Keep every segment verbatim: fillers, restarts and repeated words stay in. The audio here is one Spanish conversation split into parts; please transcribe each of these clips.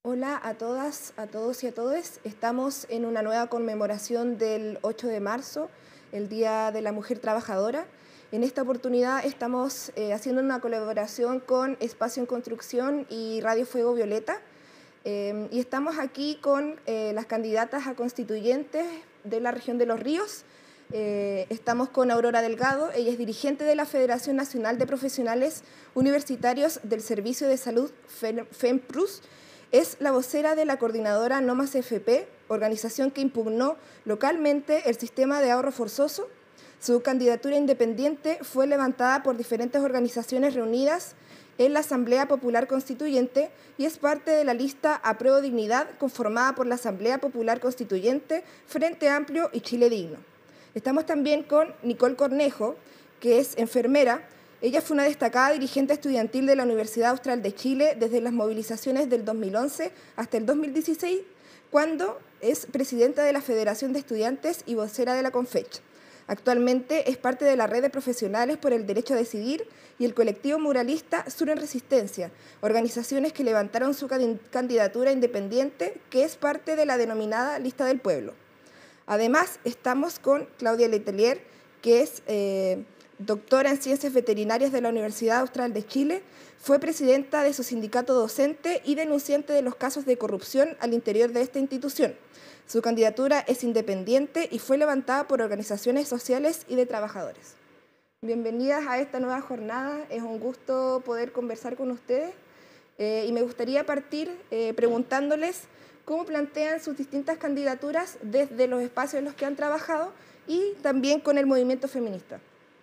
Hola a todas, a todos y a todes. Estamos en una nueva conmemoración del ocho de marzo, el Día de la Mujer Trabajadora. En esta oportunidad estamos eh, haciendo una colaboración con Espacio en Construcción y Radio Fuego Violeta. Eh, y estamos aquí con eh, las candidatas a constituyentes de la región de Los Ríos. Eh, estamos con Aurora Delgado, ella es dirigente de la Federación Nacional de Profesionales Universitarios del Servicio de Salud FEMPRUS. Es la vocera de la coordinadora No Más F P, organización que impugnó localmente el sistema de ahorro forzoso. Su candidatura independiente fue levantada por diferentes organizaciones reunidas en la Asamblea Popular Constituyente y es parte de la lista Apruebo Dignidad conformada por la Asamblea Popular Constituyente, Frente Amplio y Chile Digno. Estamos también con Nicole Cornejo, que es enfermera. Ella fue una destacada dirigente estudiantil de la Universidad Austral de Chile desde las movilizaciones del dos mil once hasta el dos mil dieciséis, cuando es presidenta de la Federación de Estudiantes y vocera de la CONFECH. Actualmente es parte de la red de profesionales por el derecho a decidir y el colectivo muralista Sur en Resistencia, organizaciones que levantaron su candidatura independiente, que es parte de la denominada Lista del Pueblo. Además, estamos con Claudia Letelier, que es eh, doctora en Ciencias Veterinarias de la Universidad Austral de Chile, fue presidenta de su sindicato docente y denunciante de los casos de corrupción al interior de esta institución. Su candidatura es independiente y fue levantada por organizaciones sociales y de trabajadores. Bienvenidas a esta nueva jornada, es un gusto poder conversar con ustedes eh, y me gustaría partir eh, preguntándoles cómo plantean sus distintas candidaturas desde los espacios en los que han trabajado y también con el movimiento feminista.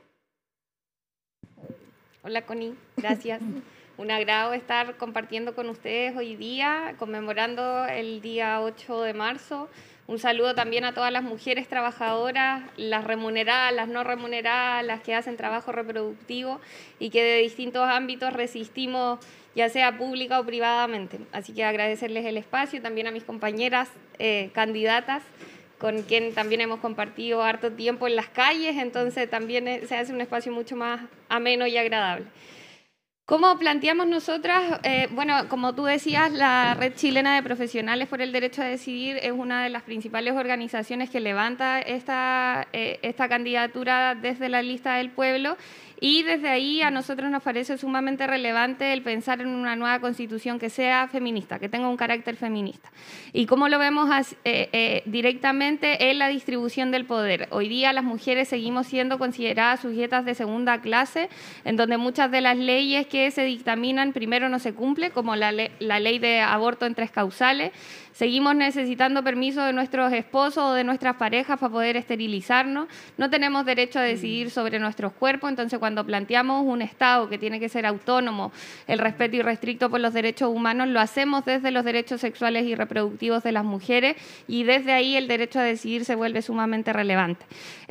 Hola Connie, gracias. Un agrado estar compartiendo con ustedes hoy día, conmemorando el día ocho de marzo. Un saludo también a todas las mujeres trabajadoras, las remuneradas, las no remuneradas, las que hacen trabajo reproductivo y que de distintos ámbitos resistimos, ya sea pública o privadamente. Así que agradecerles el espacio y también a mis compañeras eh, candidatas, con quien también hemos compartido harto tiempo en las calles, entonces también se hace un espacio mucho más ameno y agradable. ¿Cómo planteamos nosotras? Eh, bueno, como tú decías, la Red Chilena de Profesionales por el Derecho a Decidir es una de las principales organizaciones que levanta esta, eh, esta candidatura desde la lista del pueblo. Y desde ahí a nosotros nos parece sumamente relevante el pensar en una nueva constitución que sea feminista, que tenga un carácter feminista. ¿Y cómo lo vemos eh, eh, directamente en la distribución del poder? Hoy día las mujeres seguimos siendo consideradas sujetas de segunda clase, en donde muchas de las leyes que se dictaminan primero no se cumplen, como la, le la ley de aborto en tres causales. Seguimos necesitando permiso de nuestros esposos o de nuestras parejas para poder esterilizarnos. No tenemos derecho a decidir sobre nuestros cuerpos, entonces cuando planteamos un Estado que tiene que ser autónomo, el respeto irrestricto por los derechos humanos, lo hacemos desde los derechos sexuales y reproductivos de las mujeres y desde ahí el derecho a decidir se vuelve sumamente relevante.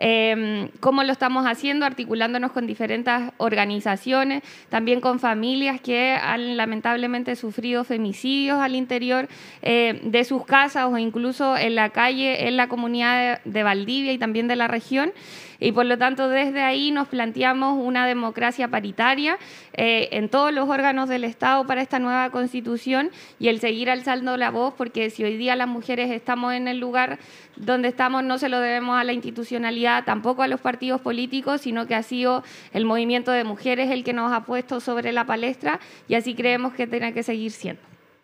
Eh, ¿Cómo lo estamos haciendo? Articulándonos con diferentes organizaciones, también con familias que han lamentablemente sufrido femicidios al interior eh, de sus casas o incluso en la calle, en la comunidad de, de Valdivia y también de la región. Y por lo tanto desde ahí nos planteamos una democracia paritaria eh, en todos los órganos del Estado para esta nueva Constitución y el seguir alzando la voz, porque si hoy día las mujeres estamos en el lugar donde estamos no se lo debemos a la institucionalidad, tampoco a los partidos políticos, sino que ha sido el movimiento de mujeres el que nos ha puesto sobre la palestra y así creemos que tiene que seguir siendo.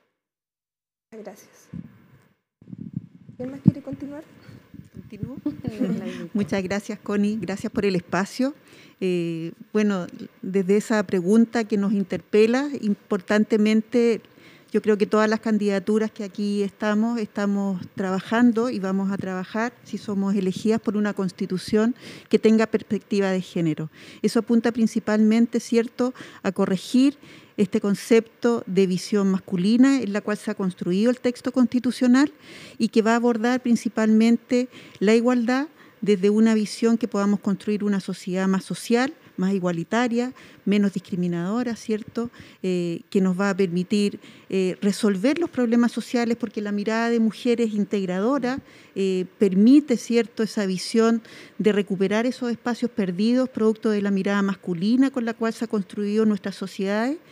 Gracias. ¿Quién más quiere continuar? ¿Continúo? Muchas gracias, Connie. Gracias por el espacio. Eh, bueno, desde esa pregunta que nos interpela, importantemente, yo creo que todas las candidaturas que aquí estamos, estamos trabajando y vamos a trabajar si somos elegidas por una constitución que tenga perspectiva de género. Eso apunta principalmente, ¿cierto?, a corregir este concepto de visión masculina en la cual se ha construido el texto constitucional y que va a abordar principalmente la igualdad desde una visión que podamos construir una sociedad más social, más igualitaria, menos discriminadora, ¿cierto?, eh, que nos va a permitir eh, resolver los problemas sociales porque la mirada de mujeres integradora eh, permite, ¿cierto?, esa visión de recuperar esos espacios perdidos producto de la mirada masculina con la cual se ha construido nuestras sociedades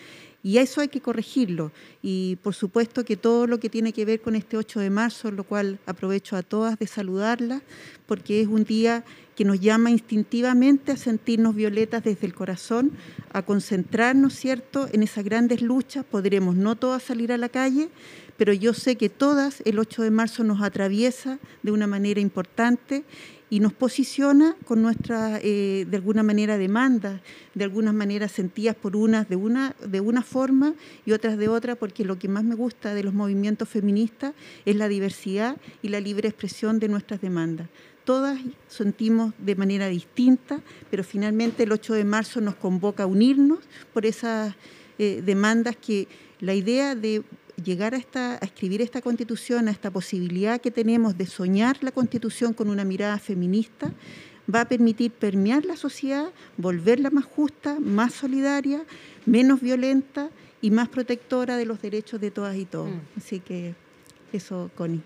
Y eso hay que corregirlo. Y por supuesto que todo lo que tiene que ver con este ocho de marzo, lo cual aprovecho a todas de saludarlas, porque es un día que nos llama instintivamente a sentirnos violetas desde el corazón, a concentrarnos, ¿cierto?, en esas grandes luchas. Podremos no todas salir a la calle, pero yo sé que todas el ocho de marzo nos atraviesa de una manera importante y nos posiciona con nuestras, eh, de alguna manera, demandas, de alguna manera sentidas por unas de una, de una forma y otras de otra, porque lo que más me gusta de los movimientos feministas es la diversidad y la libre expresión de nuestras demandas. Todas sentimos de manera distinta, pero finalmente el ocho de marzo nos convoca a unirnos por esas eh, demandas que la idea de llegar a, esta, a escribir esta Constitución, a esta posibilidad que tenemos de soñar la Constitución con una mirada feminista, va a permitir permear la sociedad, volverla más justa, más solidaria, menos violenta y más protectora de los derechos de todas y todos. Mm. Así que eso, Connie.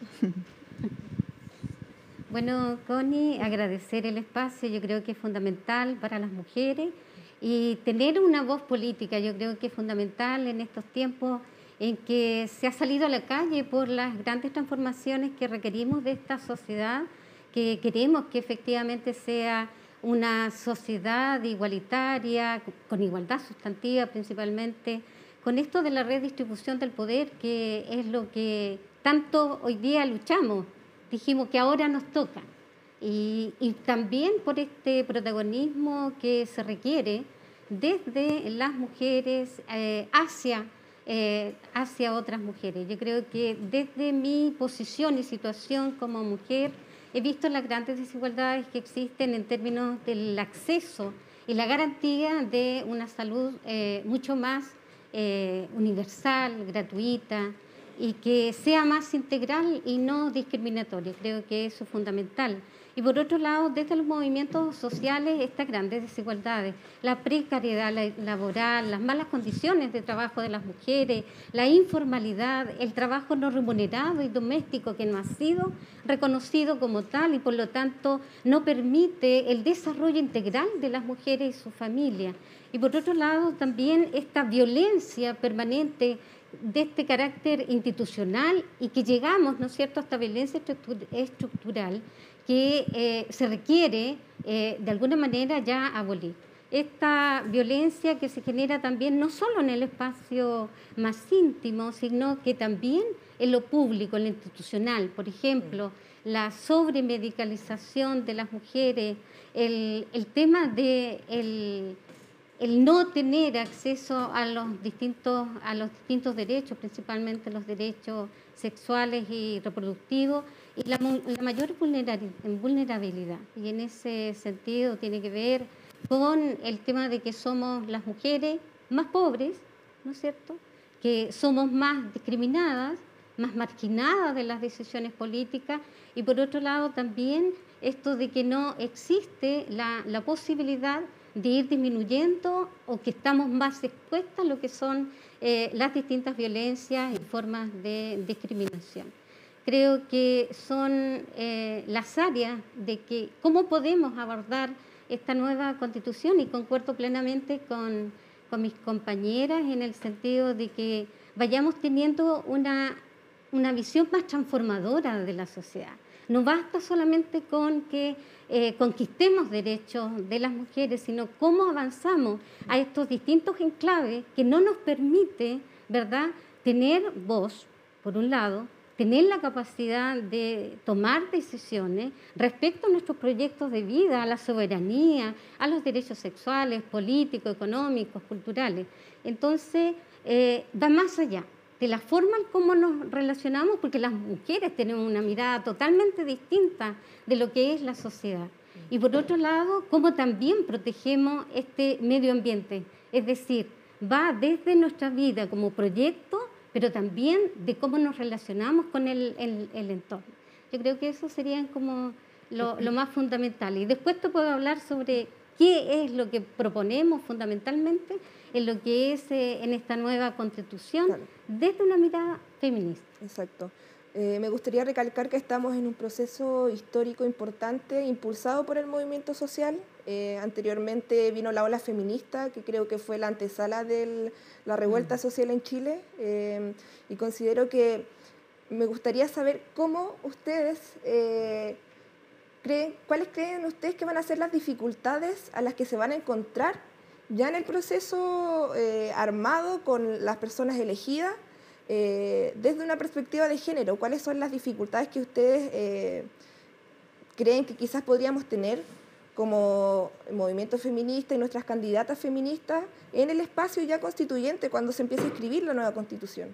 Bueno, Connie, agradecer el espacio, yo creo que es fundamental para las mujeres y tener una voz política, yo creo que es fundamental en estos tiempos en que se ha salido a la calle por las grandes transformaciones que requerimos de esta sociedad, que queremos que efectivamente sea una sociedad igualitaria, con igualdad sustantiva principalmente, con esto de la redistribución del poder, que es lo que tanto hoy día luchamos. Dijimos que ahora nos toca. Y, y también por este protagonismo que se requiere desde las mujeres eh, hacia Eh, hacia otras mujeres. Yo creo que desde mi posición y situación como mujer he visto las grandes desigualdades que existen en términos del acceso y la garantía de una salud eh, mucho más eh, universal, gratuita y que sea más integral y no discriminatoria. Creo que eso es fundamental. Y por otro lado, desde los movimientos sociales, estas grandes desigualdades, la precariedad laboral, las malas condiciones de trabajo de las mujeres, la informalidad, el trabajo no remunerado y doméstico que no ha sido reconocido como tal y por lo tanto no permite el desarrollo integral de las mujeres y su familia. Y por otro lado, también esta violencia permanente de este carácter institucional y que llegamos, ¿no es cierto?, a esta violencia estructural que eh, se requiere eh, de alguna manera ya abolir. Esta violencia que se genera también no solo en el espacio más íntimo, sino que también en lo público, en lo institucional. Por ejemplo, la sobremedicalización de las mujeres, el, el tema de el, el no tener acceso a los distintos, a los distintos derechos, principalmente los derechos sexuales y reproductivos, y la, la mayor vulnerabilidad. Y en ese sentido tiene que ver con el tema de que somos las mujeres más pobres, ¿no es cierto?, que somos más discriminadas, más marginadas de las decisiones políticas, y por otro lado también esto de que no existe la, la posibilidad de ir disminuyendo o que estamos más expuestas a lo que son eh, las distintas violencias y formas de discriminación. Creo que son eh, las áreas de que cómo podemos abordar esta nueva Constitución, y concuerdo plenamente con, con mis compañeras en el sentido de que vayamos teniendo una, una visión más transformadora de la sociedad. No basta solamente con que eh, conquistemos derechos de las mujeres, sino cómo avanzamos a estos distintos enclaves que no nos permite, ¿verdad?, tener voz, por un lado, tener la capacidad de tomar decisiones respecto a nuestros proyectos de vida, a la soberanía, a los derechos sexuales, políticos, económicos, culturales. Entonces, eh, va más allá de la forma en cómo nos relacionamos, porque las mujeres tenemos una mirada totalmente distinta de lo que es la sociedad. Y por otro lado, cómo también protegemos este medio ambiente. Es decir, va desde nuestra vida como proyecto, pero también de cómo nos relacionamos con el, el, el entorno. Yo creo que eso sería como lo, lo más fundamental. Y después te puedo hablar sobre qué es lo que proponemos fundamentalmente en lo que es eh, en esta nueva Constitución, claro, desde una mirada feminista. Exacto. Eh, me gustaría recalcar que estamos en un proceso histórico importante, impulsado por el movimiento social. Eh, anteriormente vino la ola feminista, que creo que fue la antesala de la revuelta mm. social en Chile, eh, y considero que me gustaría saber cómo ustedes eh, creen, cuáles creen ustedes que van a ser las dificultades a las que se van a encontrar ya en el proceso eh, armado con las personas elegidas, Eh, desde una perspectiva de género. ¿Cuáles son las dificultades que ustedes eh, creen que quizás podríamos tener como movimiento feminista y nuestras candidatas feministas en el espacio ya constituyente cuando se empiece a escribir la nueva Constitución?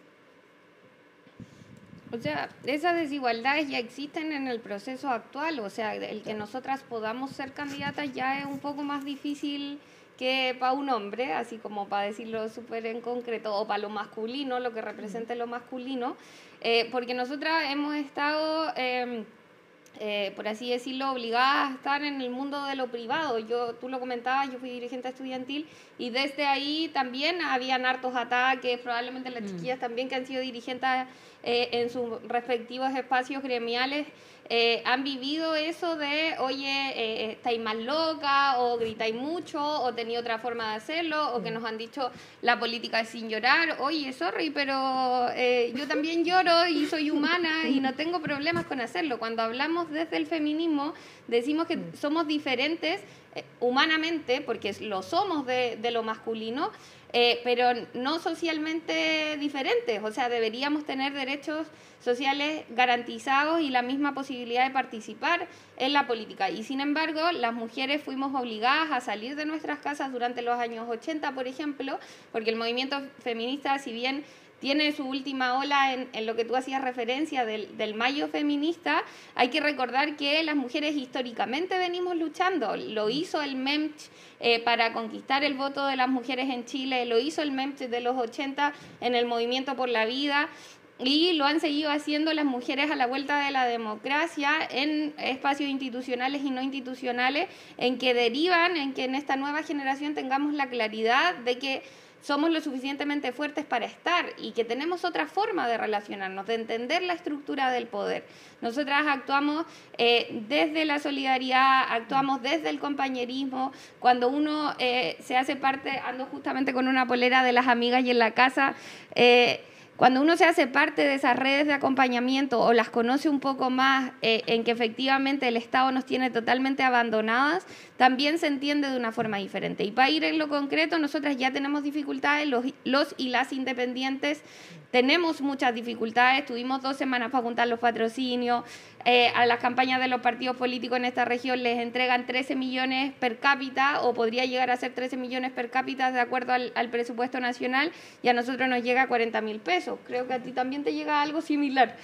O sea, esas desigualdades ya existen en el proceso actual, o sea, el que nosotras podamos ser candidatas ya es un poco más difícil que para un hombre, así como para decirlo súper en concreto, o para lo masculino, lo que represente lo masculino, eh, porque nosotras hemos estado, eh, eh, por así decirlo, obligadas a estar en el mundo de lo privado. Yo, tú lo comentabas, yo fui dirigente estudiantil y desde ahí también habían hartos ataques, probablemente las chiquillas también que han sido dirigentes eh, en sus respectivos espacios gremiales, Eh, han vivido eso de, oye, eh, estáis más loca, o gritáis mucho, o tenéis otra forma de hacerlo, o que nos han dicho la política es sin llorar. Oye, sorry, pero eh, yo también lloro y soy humana y no tengo problemas con hacerlo. Cuando hablamos desde el feminismo, decimos que somos diferentes eh, humanamente, porque lo somos de, de lo masculino, eh, pero no socialmente diferentes. O sea, deberíamos tener derechos sociales garantizados y la misma posibilidad de participar en la política. Y sin embargo, las mujeres fuimos obligadas a salir de nuestras casas durante los años ochenta, por ejemplo, porque el movimiento feminista, si bien tiene su última ola en, en lo que tú hacías referencia del, del mayo feminista, hay que recordar que las mujeres históricamente venimos luchando. Lo hizo el MEMCH eh, para conquistar el voto de las mujeres en Chile, lo hizo el MEMCH de los ochenta en el Movimiento por la Vida, y lo han seguido haciendo las mujeres a la vuelta de la democracia en espacios institucionales y no institucionales, en que derivan, en que en esta nueva generación tengamos la claridad de que somos lo suficientemente fuertes para estar y que tenemos otra forma de relacionarnos, de entender la estructura del poder. Nosotras actuamos eh, desde la solidaridad, actuamos desde el compañerismo. Cuando uno eh, se hace parte, ando justamente con una polera de las amigas y en la casa, eh, cuando uno se hace parte de esas redes de acompañamiento o las conoce un poco más, eh, en que efectivamente el Estado nos tiene totalmente abandonadas, también se entiende de una forma diferente. Y para ir en lo concreto, nosotras ya tenemos dificultades, los, los y las independientes tenemos muchas dificultades, tuvimos dos semanas para juntar los patrocinios, eh, a las campañas de los partidos políticos en esta región les entregan trece millones per cápita, o podría llegar a ser trece millones per cápita de acuerdo al, al presupuesto nacional, y a nosotros nos llega a cuarenta mil pesos. Creo que a ti también te llega algo similar.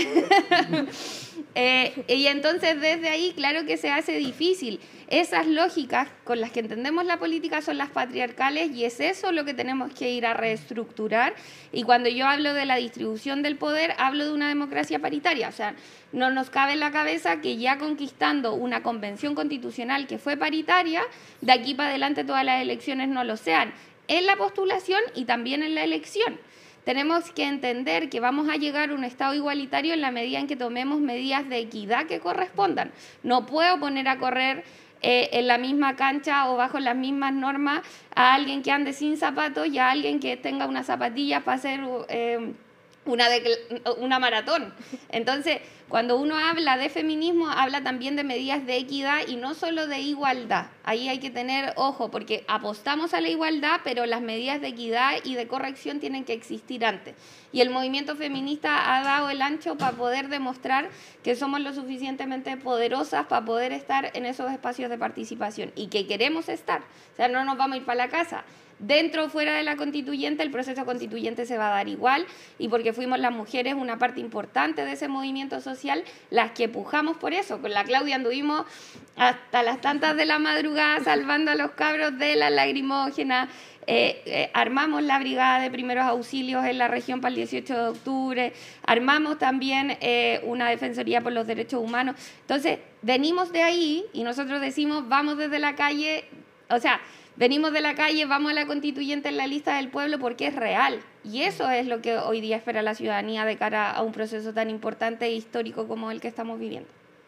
eh, y entonces desde ahí, claro que se hace difícil. Esas lógicas con las que entendemos la política son las patriarcales, y es eso lo que tenemos que ir a reestructurar. Y cuando yo hablo de la distribución del poder, hablo de una democracia paritaria. O sea, no nos cabe en la cabeza que ya conquistando una convención constitucional que fue paritaria, de aquí para adelante todas las elecciones no lo sean, en la postulación y también en la elección. Tenemos que entender que vamos a llegar a un Estado igualitario en la medida en que tomemos medidas de equidad que correspondan. No puedo poner a correr eh, en la misma cancha o bajo las mismas normas a alguien que ande sin zapatos y a alguien que tenga unas zapatillas para hacer eh, una, una maratón. Entonces, cuando uno habla de feminismo, habla también de medidas de equidad y no solo de igualdad. Ahí hay que tener ojo, porque apostamos a la igualdad, pero las medidas de equidad y de corrección tienen que existir antes. Y el movimiento feminista ha dado el ancho para poder demostrar que somos lo suficientemente poderosas para poder estar en esos espacios de participación y que queremos estar. O sea, no nos vamos a ir para la casa. Dentro o fuera de la constituyente, el proceso constituyente se va a dar igual, y porque fuimos las mujeres una parte importante de ese movimiento social, las que pujamos por eso. Con la Claudia anduvimos hasta las tantas de la madrugada salvando a los cabros de la lagrimógena, eh, eh, armamos la brigada de primeros auxilios en la región para el dieciocho de octubre, armamos también eh, una defensoría por los derechos humanos. Entonces, venimos de ahí y nosotros decimos, vamos desde la calle, o sea, venimos de la calle, vamos a la constituyente en la lista del pueblo porque es real. Y eso es lo que hoy día espera la ciudadanía de cara a un proceso tan importante e histórico como el que estamos viviendo.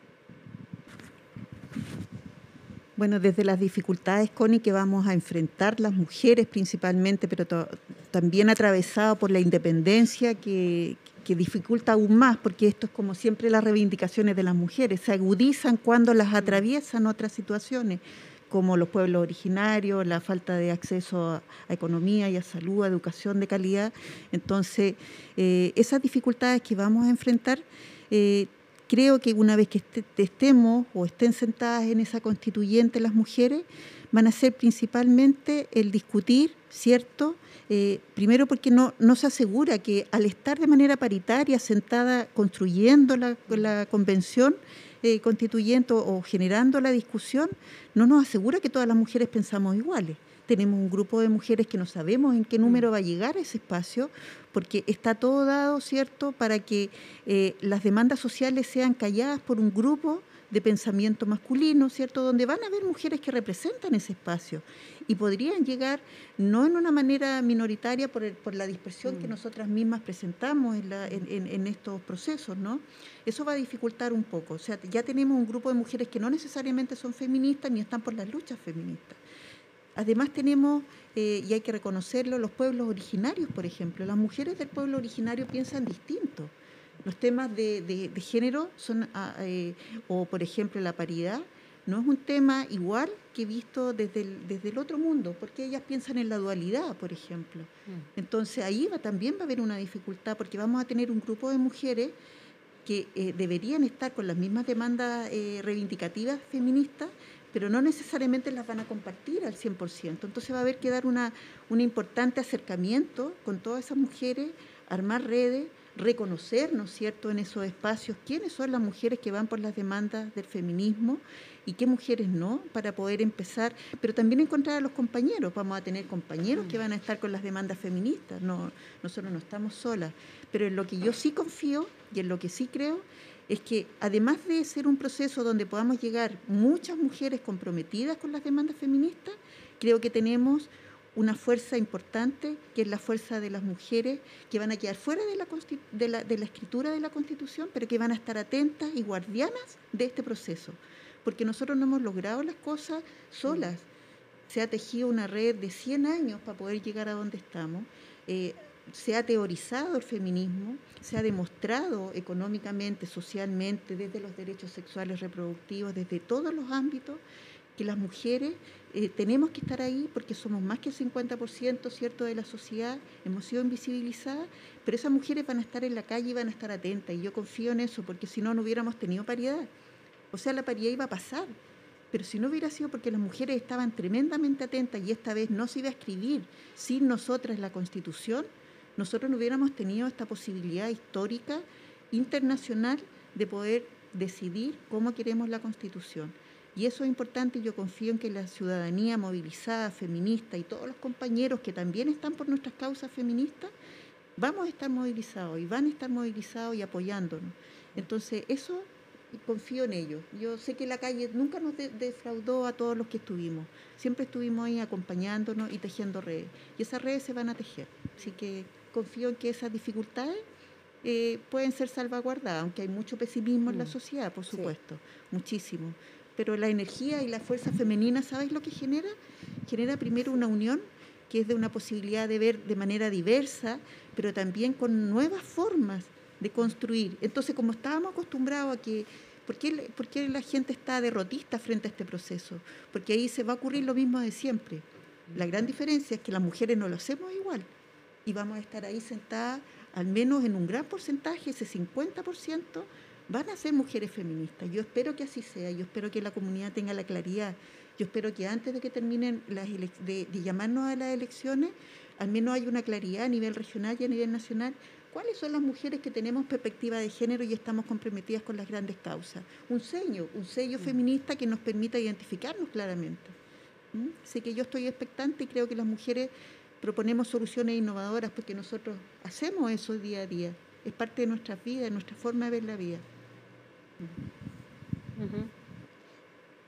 Bueno, desde las dificultades, Connie, que vamos a enfrentar las mujeres principalmente, pero también atravesado por la independencia que, que dificulta aún más, porque esto es como siempre las reivindicaciones de las mujeres, se agudizan cuando las atraviesan otras situaciones, como los pueblos originarios, la falta de acceso a, a economía y a salud, a educación de calidad. Entonces, eh, esas dificultades que vamos a enfrentar, eh, creo que una vez que estemos o estén sentadas en esa constituyente las mujeres, van a ser principalmente el discutir, ¿cierto? Eh, primero porque no, no se asegura que al estar de manera paritaria sentada construyendo la, la convención eh, constituyente o, o generando la discusión, no nos asegura que todas las mujeres pensamos iguales. Tenemos un grupo de mujeres que no sabemos en qué número va a llegar a ese espacio, porque está todo dado, ¿cierto?, para que eh, las demandas sociales sean calladas por un grupo de pensamiento masculino, ¿cierto?, donde van a haber mujeres que representan ese espacio y podrían llegar no en una manera minoritaria por, el, por la dispersión mm. que nosotras mismas presentamos en, la, en, en, en estos procesos, ¿no? Eso va a dificultar un poco. O sea, ya tenemos un grupo de mujeres que no necesariamente son feministas ni están por las luchas feministas. Además tenemos, eh, y hay que reconocerlo, los pueblos originarios, por ejemplo. Las mujeres del pueblo originario piensan distinto. Los temas de, de, de género son, eh, o por ejemplo la paridad, no es un tema igual que visto desde el, desde el otro mundo, porque ellas piensan en la dualidad, por ejemplo. Entonces ahí va, también va a haber una dificultad, porque vamos a tener un grupo de mujeres que eh, deberían estar con las mismas demandas eh, reivindicativas feministas, pero no necesariamente las van a compartir al cien por ciento. Entonces va a haber que dar una, un importante acercamiento con todas esas mujeres, armar redes, reconocer, ¿no es cierto?, en esos espacios quiénes son las mujeres que van por las demandas del feminismo y qué mujeres no, para poder empezar, pero también encontrar a los compañeros. Vamos a tener compañeros que van a estar con las demandas feministas, no, nosotros no estamos solas, pero en lo que yo sí confío y en lo que sí creo es que además de ser un proceso donde podamos llegar muchas mujeres comprometidas con las demandas feministas, creo que tenemos una fuerza importante, que es la fuerza de las mujeres que van a quedar fuera de la, de la, de la escritura de la Constitución, pero que van a estar atentas y guardianas de este proceso, porque nosotros no hemos logrado las cosas solas. Se ha tejido una red de cien años para poder llegar a donde estamos. Eh, se ha teorizado el feminismo, se ha demostrado económicamente, socialmente, desde los derechos sexuales reproductivos, desde todos los ámbitos, que las mujeres eh, tenemos que estar ahí porque somos más que el cincuenta por ciento, ¿cierto?, de la sociedad, hemos sido invisibilizadas, pero esas mujeres van a estar en la calle y van a estar atentas, y yo confío en eso, porque si no, no hubiéramos tenido paridad. O sea, la paridad iba a pasar, pero si no hubiera sido porque las mujeres estaban tremendamente atentas y esta vez no se iba a escribir sin nosotras la Constitución, nosotros no hubiéramos tenido esta posibilidad histórica, internacional, de poder decidir cómo queremos la Constitución. Y eso es importante, y yo confío en que la ciudadanía movilizada, feminista, y todos los compañeros que también están por nuestras causas feministas, vamos a estar movilizados y van a estar movilizados y apoyándonos. Entonces, eso confío en ellos. Yo sé que la calle nunca nos de- defraudó a todos los que estuvimos. Siempre estuvimos ahí acompañándonos y tejiendo redes. Y esas redes se van a tejer. Así que confío en que esas dificultades eh, pueden ser salvaguardadas, aunque hay mucho pesimismo mm. en la sociedad, por supuesto, sí. muchísimo. Pero la energía y la fuerza femenina, ¿sabes lo que genera? Genera primero una unión que es de una posibilidad de ver de manera diversa, pero también con nuevas formas de construir. Entonces, como estábamos acostumbrados a que, ¿por qué, ¿por qué la gente está derrotista frente a este proceso? Porque ahí se va a ocurrir lo mismo de siempre. La gran diferencia es que las mujeres no lo hacemos igual y vamos a estar ahí sentadas, al menos en un gran porcentaje, ese cincuenta por ciento, van a ser mujeres feministas. Yo espero que así sea, yo espero que la comunidad tenga la claridad, yo espero que antes de que terminen las ele- de, de llamarnos a las elecciones, al menos haya una claridad a nivel regional y a nivel nacional, cuáles son las mujeres que tenemos perspectiva de género y estamos comprometidas con las grandes causas. Un sello, un sello feminista que nos permita identificarnos claramente. ¿Mm? Así que yo estoy expectante y creo que las mujeres proponemos soluciones innovadoras porque nosotros hacemos eso día a día. Es parte de nuestras vidas, de nuestra forma de ver la vida. Uh-huh.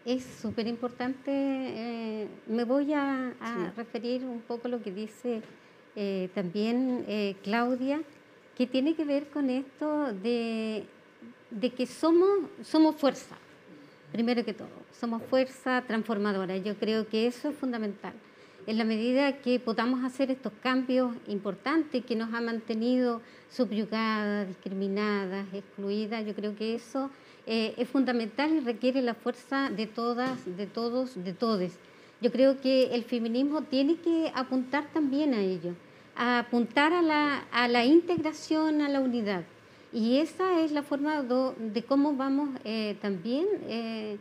es súper importante. Eh, me voy a, a sí. referir un poco a lo que dice eh, también eh, Claudia, que tiene que ver con esto de, de que somos, somos fuerza, primero que todo, somos fuerza transformadora. Yo creo que eso es fundamental. En la medida que podamos hacer estos cambios importantes que nos han mantenido subyugadas, discriminadas, excluidas, yo creo que eso eh, es fundamental y requiere la fuerza de todas, de todos, de todes. Yo creo que el feminismo tiene que apuntar también a ello, a apuntar a la, a la integración, a la unidad. Y esa es la forma do, de cómo vamos eh, también eh,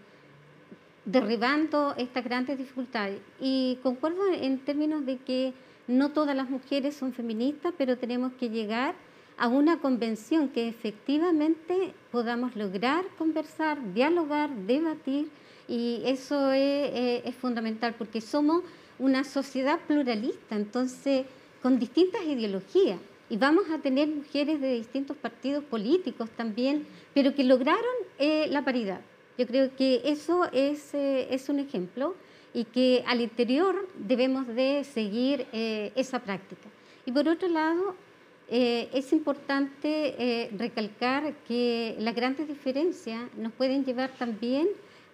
derribando estas grandes dificultades. Y concuerdo en términos de que no todas las mujeres son feministas, pero tenemos que llegar a una convención que efectivamente podamos lograr conversar, dialogar, debatir, y eso es, es, es fundamental, porque somos una sociedad pluralista, entonces con distintas ideologías, y vamos a tener mujeres de distintos partidos políticos también, pero que lograron eh, la paridad. Yo creo que eso es, eh, es un ejemplo, y que al interior debemos de seguir eh, esa práctica. Y por otro lado, eh, es importante eh, recalcar que las grandes diferencias nos pueden llevar también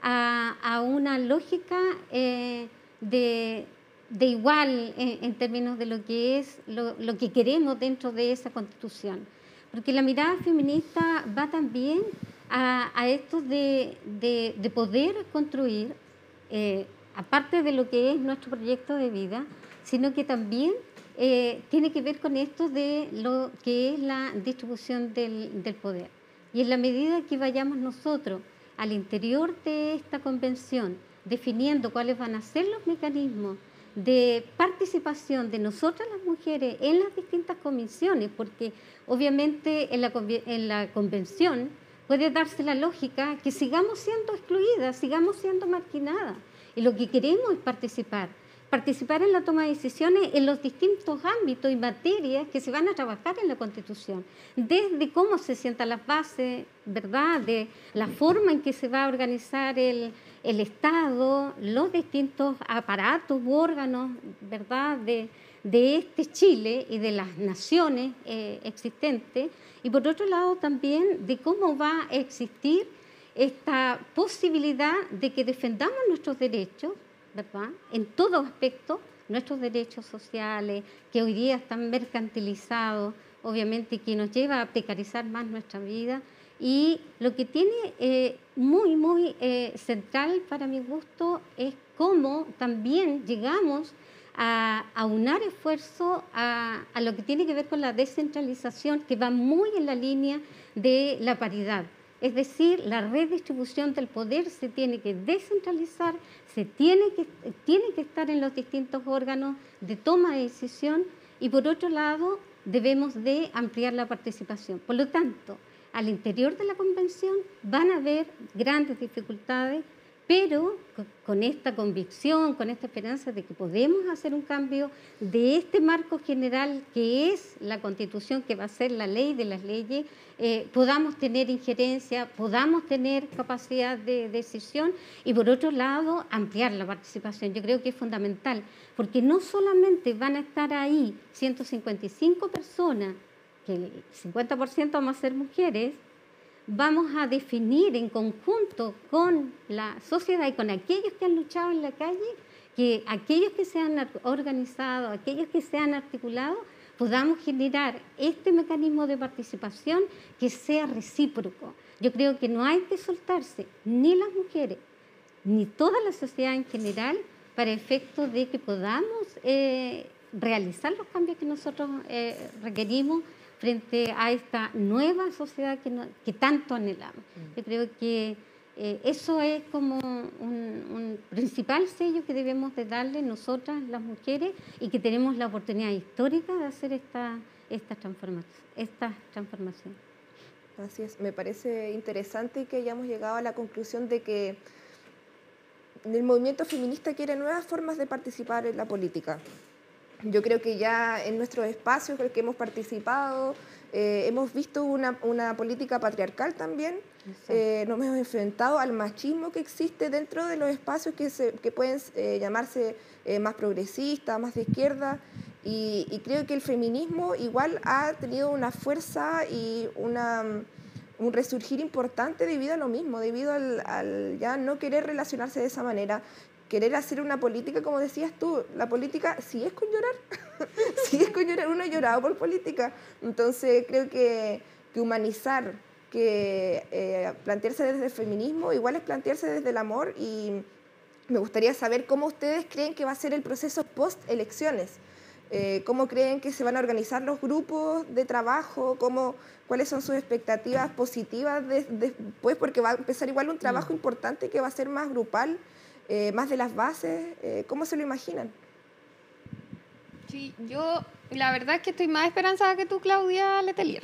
a, a una lógica eh, de, de igual en, en términos de lo que es lo, lo que queremos dentro de esa Constitución. Porque la mirada feminista va también a, a esto de, de, de poder construir, eh, aparte de lo que es nuestro proyecto de vida, sino que también eh, tiene que ver con esto de lo que es la distribución del, del poder. Y en la medida que vayamos nosotros al interior de esta convención, definiendo cuáles van a ser los mecanismos de participación de nosotras las mujeres en las distintas comisiones, porque obviamente en la, en la convención puede darse la lógica que sigamos siendo excluidas, sigamos siendo marginadas, y lo que queremos es participar, participar en la toma de decisiones en los distintos ámbitos y materias que se van a trabajar en la Constitución, desde cómo se sientan las bases, ¿verdad?, de la forma en que se va a organizar el, el Estado, los distintos aparatos u órganos, ¿verdad?, de, de este Chile y de las naciones eh, existentes, y por otro lado también de cómo va a existir esta posibilidad de que defendamos nuestros derechos, ¿verdad?, en todo aspecto, nuestros derechos sociales, que hoy día están mercantilizados, obviamente, que nos lleva a precarizar más nuestra vida. Y lo que tiene eh, muy, muy eh, central para mi gusto es cómo también llegamos a, a unar esfuerzo a, a lo que tiene que ver con la descentralización, que va muy en la línea de la paridad. Es decir, la redistribución del poder se tiene que descentralizar, se tiene que, tiene que estar en los distintos órganos de toma de decisión, y por otro lado debemos de ampliar la participación. Por lo tanto, al interior de la convención van a haber grandes dificultades, pero con esta convicción, con esta esperanza de que podemos hacer un cambio de este marco general que es la Constitución, que va a ser la ley de las leyes, eh, podamos tener injerencia, podamos tener capacidad de decisión, y por otro lado ampliar la participación. Yo creo que es fundamental, porque no solamente van a estar ahí ciento cincuenta y cinco personas, que el cincuenta por ciento vamos a ser mujeres, vamos a definir en conjunto con la sociedad y con aquellos que han luchado en la calle, que aquellos que se han organizado, aquellos que se han articulado, podamos generar este mecanismo de participación que sea recíproco. Yo creo que no hay que soltarse ni las mujeres, ni toda la sociedad en general, para efecto de que podamos eh, realizar los cambios que nosotros eh, requerimos frente a esta nueva sociedad que, no, que tanto anhelamos. Yo creo que eh, eso es como un, un principal sello que debemos de darle nosotras, las mujeres, y que tenemos la oportunidad histórica de hacer esta, esta, transformación, esta transformación. Así es. Me parece interesante que hayamos llegado a la conclusión de que el movimiento feminista quiere nuevas formas de participar en la política. Yo creo que ya en nuestros espacios en los que hemos participado, Eh, hemos visto una, una política patriarcal también, eh, nos hemos enfrentado al machismo que existe dentro de los espacios que, se, que pueden eh, llamarse eh, más progresistas, más de izquierda, y, y creo que el feminismo igual ha tenido una fuerza y una, un resurgir importante debido a lo mismo, debido al, al ya no querer relacionarse de esa manera, querer hacer una política, como decías tú, la política sí es con llorar, sí es con llorar, uno ha llorado por política, entonces creo que, que humanizar, que eh, plantearse desde el feminismo igual es plantearse desde el amor, y me gustaría saber cómo ustedes creen que va a ser el proceso post-elecciones. Eh, ¿Cómo creen que se van a organizar los grupos de trabajo? ¿Cómo, ¿Cuáles son sus expectativas positivas de, de, después? Porque va a empezar igual un trabajo mm. importante que va a ser más grupal, eh, más de las bases. Eh, ¿Cómo se lo imaginan? Sí, yo la verdad es que estoy más esperanzada que tú, Claudia Letelier.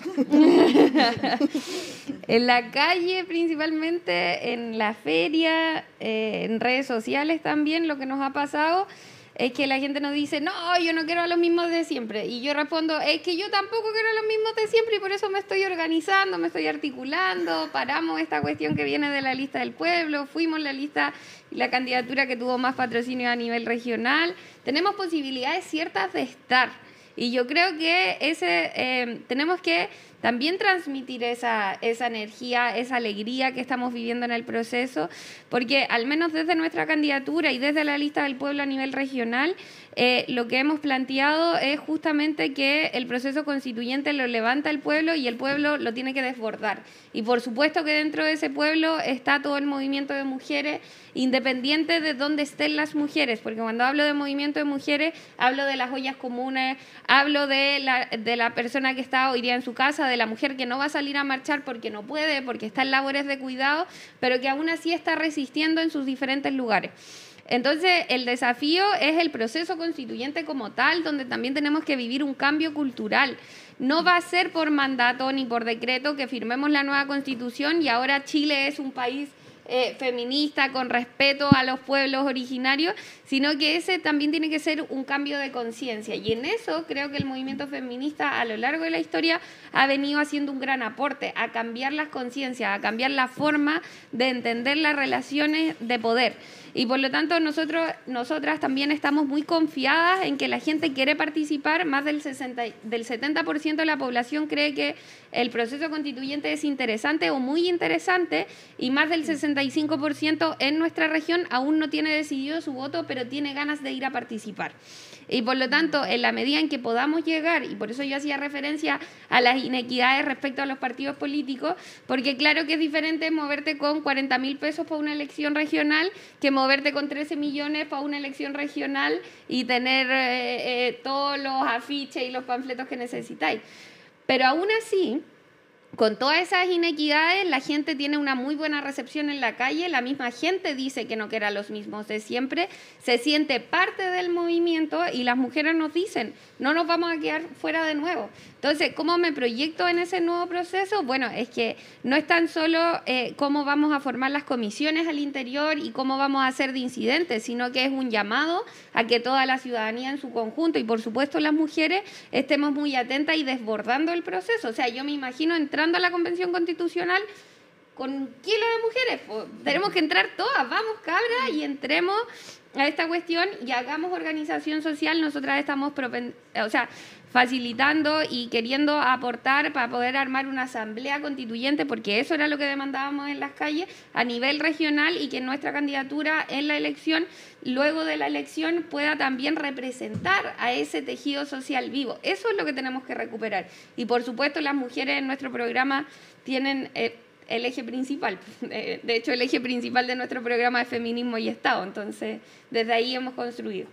En la calle principalmente, en la feria, eh, en redes sociales también, lo que nos ha pasado es que la gente nos dice, no, yo no quiero a los mismos de siempre. Y yo respondo, es que yo tampoco quiero a los mismos de siempre y por eso me estoy organizando, me estoy articulando, paramos esta cuestión que viene de la lista del pueblo, fuimos la lista, la candidatura que tuvo más patrocinio a nivel regional. Tenemos posibilidades ciertas de estar. Y yo creo que ese eh, tenemos que también transmitir esa, esa energía, esa alegría que estamos viviendo en el proceso, porque al menos desde nuestra candidatura y desde la lista del pueblo a nivel regional, eh, lo que hemos planteado es justamente que el proceso constituyente lo levanta el pueblo y el pueblo lo tiene que desbordar. Y por supuesto que dentro de ese pueblo está todo el movimiento de mujeres, independiente de dónde estén las mujeres, porque cuando hablo de movimiento de mujeres, hablo de las ollas comunes, hablo de la, de la persona que está hoy día en su casa, de la mujer que no va a salir a marchar porque no puede, porque está en labores de cuidado, pero que aún así está resistiendo en sus diferentes lugares. Entonces, el desafío es el proceso constituyente como tal, donde también tenemos que vivir un cambio cultural. No va a ser por mandato ni por decreto que firmemos la nueva Constitución y ahora Chile es un país Eh, feminista, con respeto a los pueblos originarios, sino que ese también tiene que ser un cambio de conciencia. Y en eso creo que el movimiento feminista a lo largo de la historia ha venido haciendo un gran aporte, a cambiar las conciencias, a cambiar la forma de entender las relaciones de poder. Y por lo tanto nosotros, nosotras también estamos muy confiadas en que la gente quiere participar. Más del, sesenta, del setenta por ciento de la población cree que el proceso constituyente es interesante o muy interesante, y más del sesenta y cinco por ciento en nuestra región aún no tiene decidido su voto, pero tiene ganas de ir a participar. Y por lo tanto, en la medida en que podamos llegar, y por eso yo hacía referencia a las inequidades respecto a los partidos políticos, porque claro que es diferente moverte con cuarenta mil pesos para una elección regional que moverte con trece millones para una elección regional y tener eh, eh, todos los afiches y los panfletos que necesitáis. Pero aún así, con todas esas inequidades, la gente tiene una muy buena recepción en la calle, la misma gente dice que no quiere a los mismos de siempre, se siente parte del movimiento y las mujeres nos dicen, no nos vamos a quedar fuera de nuevo. Entonces, ¿cómo me proyecto en ese nuevo proceso? Bueno, es que no es tan solo eh, cómo vamos a formar las comisiones al interior y cómo vamos a hacer de incidentes, sino que es un llamado a que toda la ciudadanía en su conjunto y por supuesto las mujeres estemos muy atentas y desbordando el proceso. O sea, yo me imagino entrando a la Convención Constitucional con kilos de mujeres, pues, tenemos que entrar todas, vamos cabras y entremos a esta cuestión y hagamos organización social. Nosotras estamos o sea, facilitando y queriendo aportar para poder armar una asamblea constituyente, porque eso era lo que demandábamos en las calles a nivel regional, y que nuestra candidatura en la elección, luego de la elección, pueda también representar a ese tejido social vivo. Eso es lo que tenemos que recuperar. Y por supuesto las mujeres en nuestro programa tienen eh, el eje principal. De hecho, el eje principal de nuestro programa es feminismo y Estado. Entonces, desde ahí hemos construido.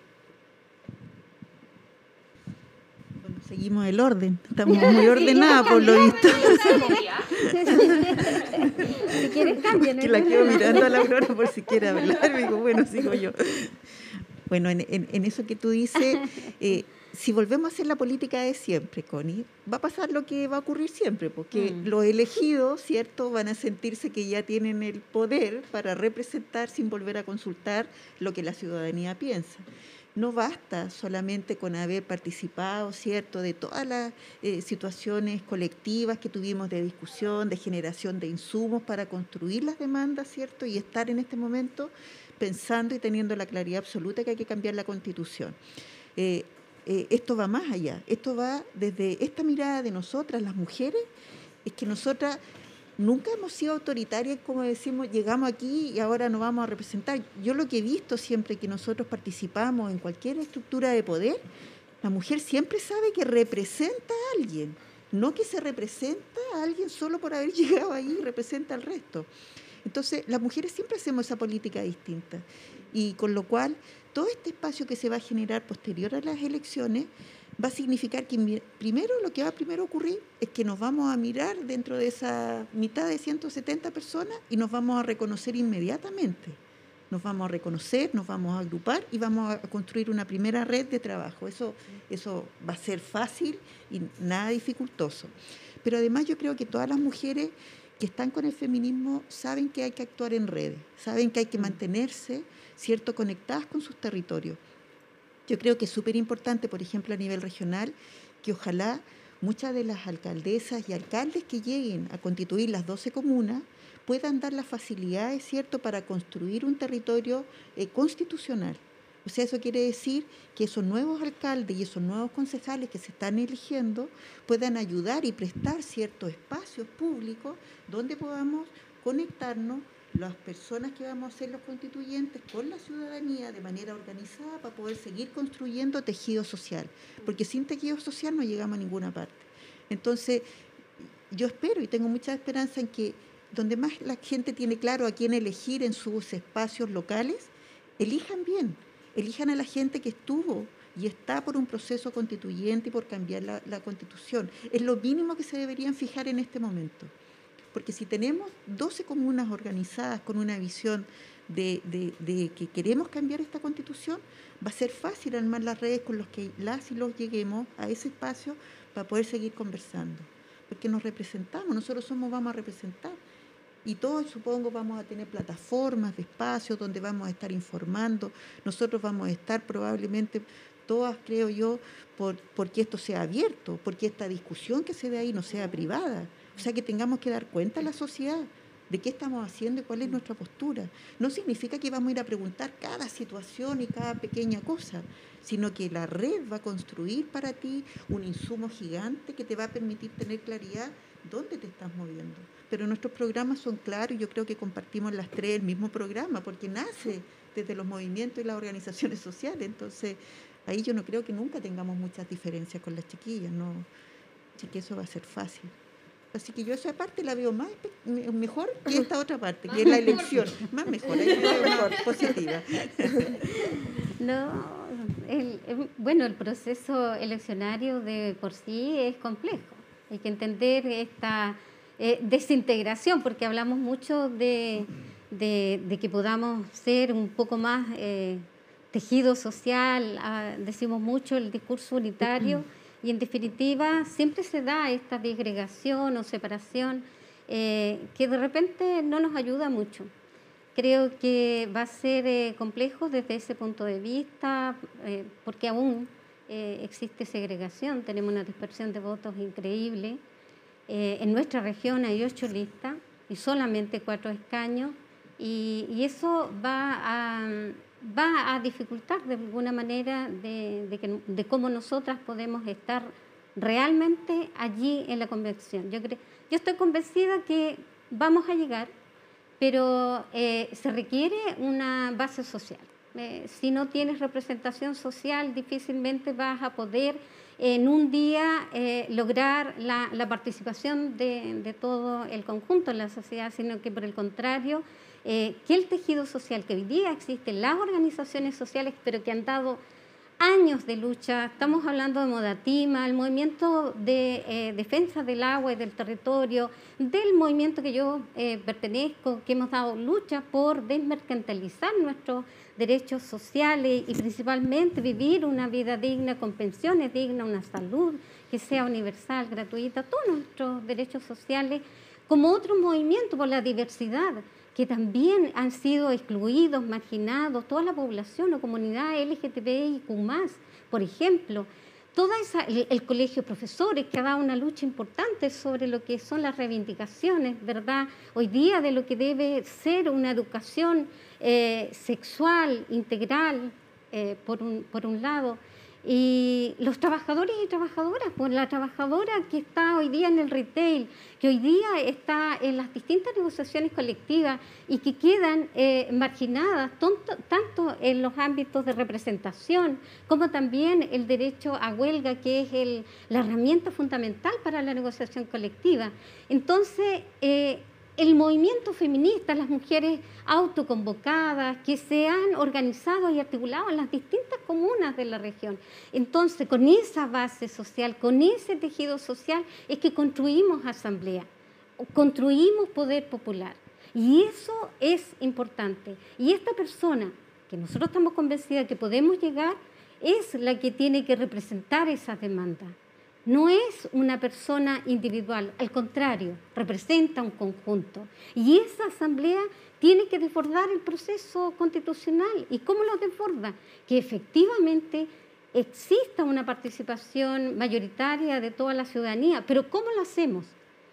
Bueno, seguimos el orden. Estamos muy ordenadas, por lo visto. Si quieres, cambien. Que la quedo mirando a la Aurora por si quiere hablar. Me digo, bueno, sigo yo. Bueno, en, en, en eso que tú dices... Eh, si volvemos a hacer la política de siempre, Connie, va a pasar lo que va a ocurrir siempre, porque mm. los elegidos, ¿cierto?, van a sentirse que ya tienen el poder para representar sin volver a consultar lo que la ciudadanía piensa. no basta solamente con haber participado, ¿cierto?, de todas las eh, situaciones colectivas que tuvimos de discusión, de generación de insumos para construir las demandas, ¿cierto?, y estar en este momento pensando y teniendo la claridad absoluta que hay que cambiar la Constitución. Eh, eh, esto va más allá, esto va desde esta mirada de nosotras, las mujeres, es que nosotras nunca hemos sido autoritarias, como decimos, llegamos aquí y ahora nos vamos a representar. Yo lo que he visto siempre que nosotros participamos en cualquier estructura de poder, la mujer siempre sabe que representa a alguien, no que se representa a alguien solo por haber llegado ahí y representa al resto. Entonces, las mujeres siempre hacemos esa política distinta y con lo cual todo este espacio que se va a generar posterior a las elecciones va a significar que primero lo que va a primero ocurrir es que nos vamos a mirar dentro de esa mitad de ciento setenta personas y nos vamos a reconocer inmediatamente. Nos vamos a reconocer, nos vamos a agrupar y vamos a construir una primera red de trabajo. Eso, eso va a ser fácil y nada dificultoso. Pero además yo creo que todas las mujeres que están con el feminismo saben que hay que actuar en redes, saben que hay que mantenerse, ¿cierto?, conectadas con sus territorios. Yo creo que es súper importante, por ejemplo, a nivel regional, que ojalá muchas de las alcaldesas y alcaldes que lleguen a constituir las doce comunas puedan dar las facilidades, ¿cierto?, para construir un territorio eh, constitucional. O sea, eso quiere decir que esos nuevos alcaldes y esos nuevos concejales que se están eligiendo puedan ayudar y prestar ciertos espacios públicos donde podamos conectarnos las personas que vamos a ser los constituyentes con la ciudadanía de manera organizada para poder seguir construyendo tejido social, porque sin tejido social no llegamos a ninguna parte. Entonces, yo espero y tengo mucha esperanza en que donde más la gente tiene claro a quién elegir en sus espacios locales, elijan bien, elijan a la gente que estuvo y está por un proceso constituyente y por cambiar la, la Constitución. Es lo mínimo que se deberían fijar en este momento. Porque si tenemos doce comunas organizadas con una visión de, de, de que queremos cambiar esta Constitución, va a ser fácil armar las redes con los que las y los lleguemos a ese espacio para poder seguir conversando. Porque nos representamos, nosotros somos, vamos a representar. Y todos, supongo, vamos a tener plataformas de espacios donde vamos a estar informando. Nosotros vamos a estar probablemente todas, creo yo, por, porque esto sea abierto, porque esta discusión que se dé ahí no sea privada. O sea, que tengamos que dar cuenta a la sociedad de qué estamos haciendo y cuál es nuestra postura. No significa que vamos a ir a preguntar cada situación y cada pequeña cosa, sino que la red va a construir para ti un insumo gigante que te va a permitir tener claridad dónde te estás moviendo. Pero nuestros programas son claros y yo creo que compartimos las tres el mismo programa, porque nace desde los movimientos y las organizaciones sociales. Entonces, ahí yo no creo que nunca tengamos muchas diferencias con las chiquillas, no. Así que eso va a ser fácil. Así que yo esa parte la veo más mejor que esta otra parte, que es la elección. Más mejor, ahí me veo mejor, positiva. No, el, bueno, el proceso eleccionario de por sí es complejo. Hay que entender esta eh, desintegración, porque hablamos mucho de, de, de que podamos ser un poco más eh, tejido social, ah, decimos mucho el discurso unitario, y en definitiva siempre se da esta disgregación o separación eh, que de repente no nos ayuda mucho. Creo que va a ser eh, complejo desde ese punto de vista, eh, porque aún eh, existe segregación, tenemos una dispersión de votos increíble. Eh, en nuestra región hay ocho listas y solamente cuatro escaños, y, y eso va a... va a dificultar de alguna manera de, de, que, de cómo nosotras podemos estar realmente allí en la convención. Yo, creo, yo estoy convencida que vamos a llegar, pero eh, se requiere una base social. Eh, si no tienes representación social, difícilmente vas a poder en un día eh, lograr la, la participación de, de todo el conjunto en la sociedad, sino que por el contrario, Eh, que el tejido social que hoy día existe, las organizaciones sociales, pero que han dado años de lucha, estamos hablando de Modatima, el movimiento de eh, defensa del agua y del territorio, del movimiento que yo eh, pertenezco, que hemos dado lucha por desmercantilizar nuestros derechos sociales y principalmente vivir una vida digna, con pensiones dignas, una salud que sea universal, gratuita, todos nuestros derechos sociales, como otro movimiento por la diversidad, que también han sido excluidos, marginados, toda la población o comunidad L G T B I Q más, por ejemplo. Toda esa, el, el colegio de profesores que ha dado una lucha importante sobre lo que son las reivindicaciones, ¿verdad? Hoy día de lo que debe ser una educación eh, sexual, integral, eh, por, un, por un lado. Y los trabajadores y trabajadoras, pues la trabajadora que está hoy día en el retail, que hoy día está en las distintas negociaciones colectivas y que quedan eh, marginadas tonto, tanto en los ámbitos de representación como también el derecho a huelga, que es el, la herramienta fundamental para la negociación colectiva. Entonces, eh, el movimiento feminista, las mujeres autoconvocadas que se han organizado y articulado en las distintas comunas de la región. Entonces, con esa base social, con ese tejido social, es que construimos asamblea, construimos poder popular. Y eso es importante. Y esta persona, que nosotros estamos convencidas que podemos llegar, es la que tiene que representar esas demandas. No es una persona individual, al contrario, representa un conjunto. Y esa asamblea tiene que desbordar el proceso constitucional. ¿Y cómo lo desborda? Que efectivamente exista una participación mayoritaria de toda la ciudadanía. ¿Pero cómo lo hacemos?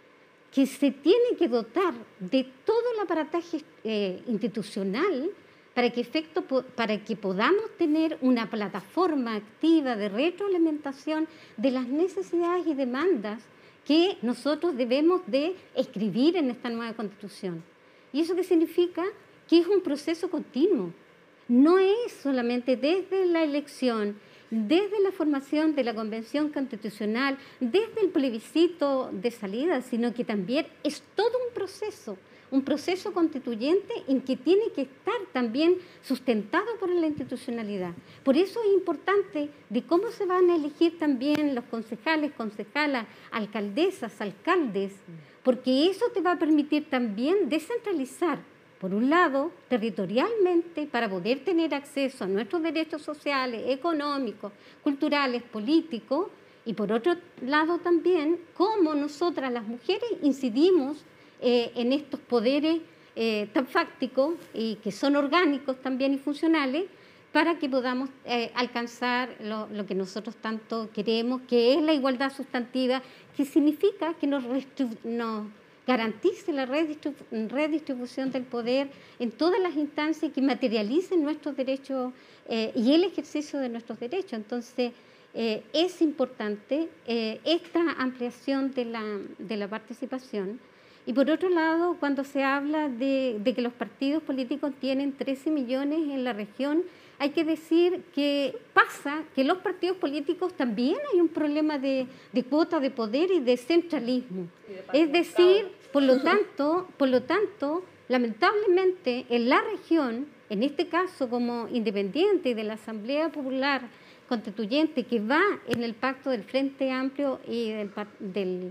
Que se tiene que dotar de todo el aparataje eh, institucional para que, efecto, para que podamos tener una plataforma activa de retroalimentación de las necesidades y demandas que nosotros debemos de escribir en esta nueva Constitución. ¿Y eso qué significa? Que es un proceso continuo. No es solamente desde la elección, desde la formación de la Convención Constitucional, desde el plebiscito de salida, sino que también es todo un proceso. Un proceso constituyente en que tiene que estar también sustentado por la institucionalidad. Por eso es importante de cómo se van a elegir también los concejales, concejalas, alcaldesas, alcaldes, porque eso te va a permitir también descentralizar, por un lado, territorialmente, para poder tener acceso a nuestros derechos sociales, económicos, culturales, políticos, y por otro lado también, cómo nosotras las mujeres incidimos Eh, en estos poderes eh, tan fácticos y que son orgánicos también y funcionales para que podamos eh, alcanzar lo, lo que nosotros tanto queremos, que es la igualdad sustantiva, que significa que nos, nos garantice la redistribu redistribución del poder en todas las instancias, que materialicen nuestros derechos eh, y el ejercicio de nuestros derechos. Entonces, eh, es importante eh, esta ampliación de la, de la participación. Y por otro lado, cuando se habla de, de que los partidos políticos tienen trece millones en la región, hay que decir que pasa que los partidos políticos también hay un problema de, de cuota de poder y de centralismo. De es decir, por lo tanto, por lo tanto, lamentablemente en la región, en este caso como independiente de la Asamblea Popular Constituyente que va en el pacto del Frente Amplio y del, del,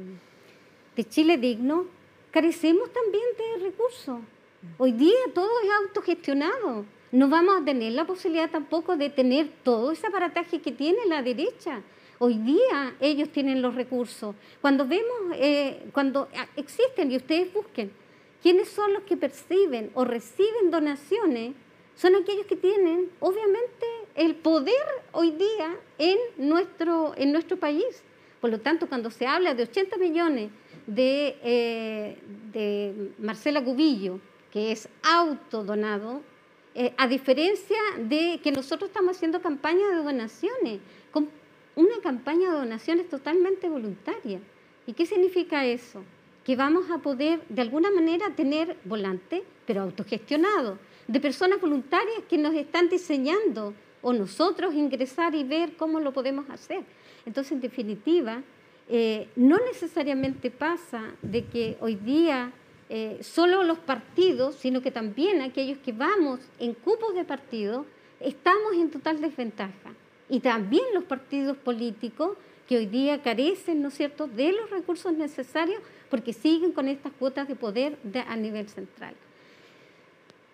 de Chile Digno, carecemos también de recursos. Hoy día todo es autogestionado. No vamos a tener la posibilidad tampoco de tener todo ese aparataje que tiene la derecha. Hoy día ellos tienen los recursos. Cuando vemos, eh, cuando existen, y ustedes busquen, quiénes son los que perciben o reciben donaciones, son aquellos que tienen, obviamente, el poder hoy día en nuestro, en nuestro país. Por lo tanto, cuando se habla de ochenta millones de, eh, de Marcela Cubillo, que es autodonado, eh, a diferencia de que nosotros estamos haciendo campaña de donaciones, con una campaña de donaciones totalmente voluntaria. ¿Y qué significa eso? Que vamos a poder, de alguna manera, tener volantes, pero autogestionados, de personas voluntarias que nos están diseñando, o nosotros ingresar y ver cómo lo podemos hacer. Entonces, en definitiva, eh, no necesariamente pasa de que hoy día eh, solo los partidos, sino que también aquellos que vamos en cupos de partidos, estamos en total desventaja. Y también los partidos políticos que hoy día carecen, ¿no es cierto?, de los recursos necesarios porque siguen con estas cuotas de poder de, a nivel central.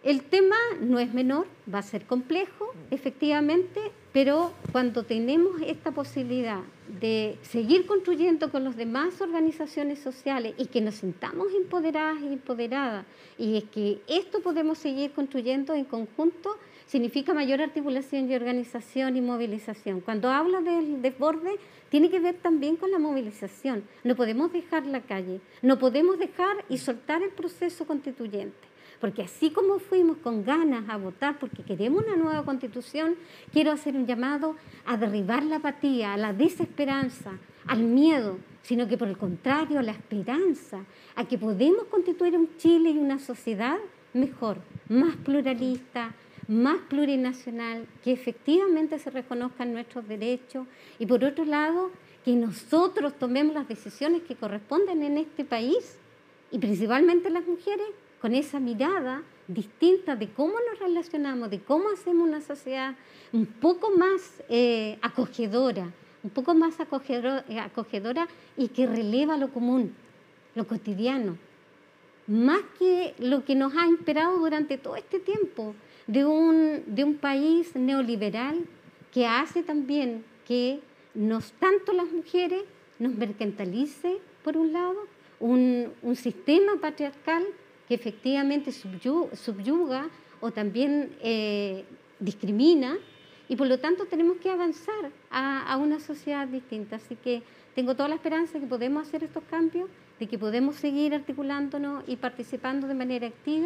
El tema no es menor, va a ser complejo, efectivamente, pero cuando tenemos esta posibilidad de seguir construyendo con las demás organizaciones sociales y que nos sintamos empoderadas y empoderadas, y es que esto podemos seguir construyendo en conjunto, significa mayor articulación y organización y movilización. Cuando hablo del desborde, tiene que ver también con la movilización. No podemos dejar la calle, no podemos dejar y soltar el proceso constituyente. Porque así como fuimos con ganas a votar porque queremos una nueva constitución, quiero hacer un llamado a derribar la apatía, a la desesperanza, al miedo, sino que por el contrario, a la esperanza, a que podemos constituir un Chile y una sociedad mejor, más pluralista, más plurinacional, que efectivamente se reconozcan nuestros derechos y por otro lado, que nosotros tomemos las decisiones que corresponden en este país y principalmente las mujeres, con esa mirada distinta de cómo nos relacionamos, de cómo hacemos una sociedad un poco más eh, acogedora, un poco más acogedora, acogedora y que releva lo común, lo cotidiano, más que lo que nos ha imperado durante todo este tiempo de un, de un país neoliberal que hace también que nos, tanto las mujeres nos mercantilice, por un lado, un, un sistema patriarcal que efectivamente subyuga, subyuga o también eh, discrimina y por lo tanto tenemos que avanzar a, a una sociedad distinta. Así que tengo toda la esperanza de que podemos hacer estos cambios, de que podemos seguir articulándonos y participando de manera activa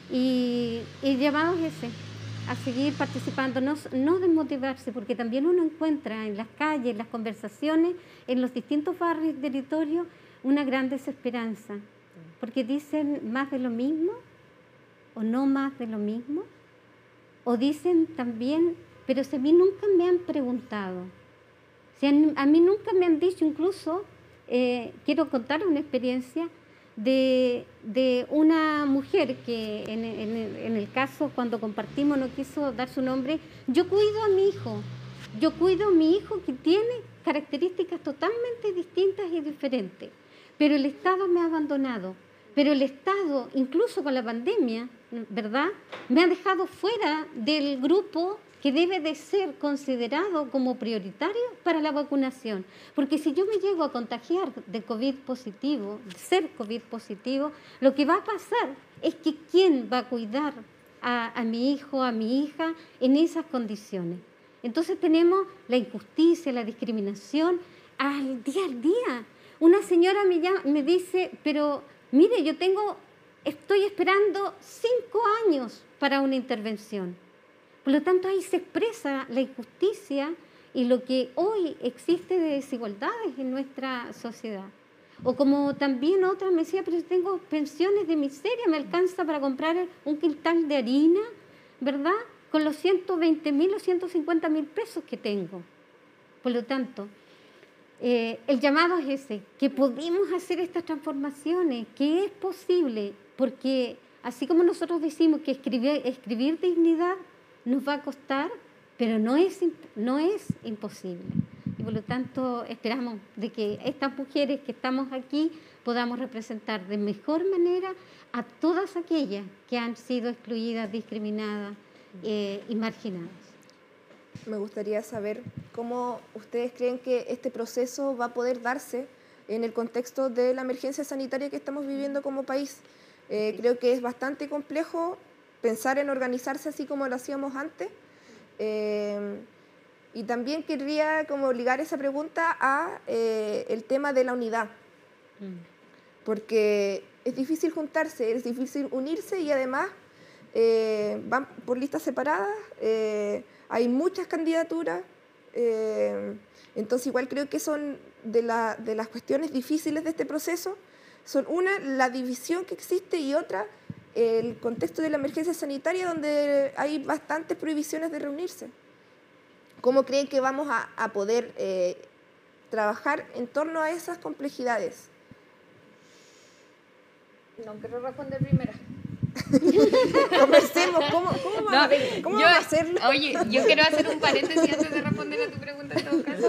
y el llamado es ese, a seguir participando, no, no desmotivarse, porque también uno encuentra en las calles, en las conversaciones, en los distintos barrios y territorios, una gran desesperanza. Porque dicen más de lo mismo o no más de lo mismo, o dicen también, pero si a mí nunca me han preguntado, si a mí nunca me han dicho, incluso eh, quiero contar una experiencia de, de una mujer que en, en, en el caso cuando compartimos no quiso dar su nombre, yo cuido a mi hijo, yo cuido a mi hijo que tiene características totalmente distintas y diferentes. Pero el Estado me ha abandonado, pero el Estado, incluso con la pandemia, ¿verdad?, me ha dejado fuera del grupo que debe de ser considerado como prioritario para la vacunación. Porque si yo me llego a contagiar de COVID positivo, de ser COVID positivo, lo que va a pasar es que ¿quién va a cuidar a, a mi hijo, a mi hija en esas condiciones? Entonces tenemos la injusticia, la discriminación al día al día. Una señora me, llama, me dice, pero mire, yo tengo, estoy esperando cinco años para una intervención. Por lo tanto, ahí se expresa la injusticia y lo que hoy existe de desigualdades en nuestra sociedad. O como también otra me decía, pero tengo pensiones de miseria, me alcanza para comprar un quintal de harina, ¿verdad?, con los ciento veinte mil o ciento cincuenta mil pesos que tengo. Por lo tanto, Eh, el llamado es ese, que podemos hacer estas transformaciones, que es posible, porque así como nosotros decimos que escribir, escribir dignidad nos va a costar, pero no es, no es imposible. Y por lo tanto esperamos de que estas mujeres que estamos aquí podamos representar de mejor manera a todas aquellas que han sido excluidas, discriminadas eh, y marginadas. Me gustaría saber cómo ustedes creen que este proceso va a poder darse en el contexto de la emergencia sanitaria que estamos viviendo como país. Eh, creo que es bastante complejo pensar en organizarse así como lo hacíamos antes. Eh, y también querría como ligar esa pregunta a eh, el tema de la unidad. Porque es difícil juntarse, es difícil unirse y además eh, van por listas separadas. Eh, Hay muchas candidaturas, eh, entonces igual creo que son de, la, de las cuestiones difíciles de este proceso, son una, la división que existe y otra, el contexto de la emergencia sanitaria donde hay bastantes prohibiciones de reunirse. ¿Cómo creen que vamos a, a poder eh, trabajar en torno a esas complejidades? No quiero responder primero. Conversemos, ¿cómo, cómo, no, vamos, a, ¿cómo yo, vamos a hacerlo? Oye, yo quiero hacer un paréntesis antes de responder a tu pregunta en todo caso,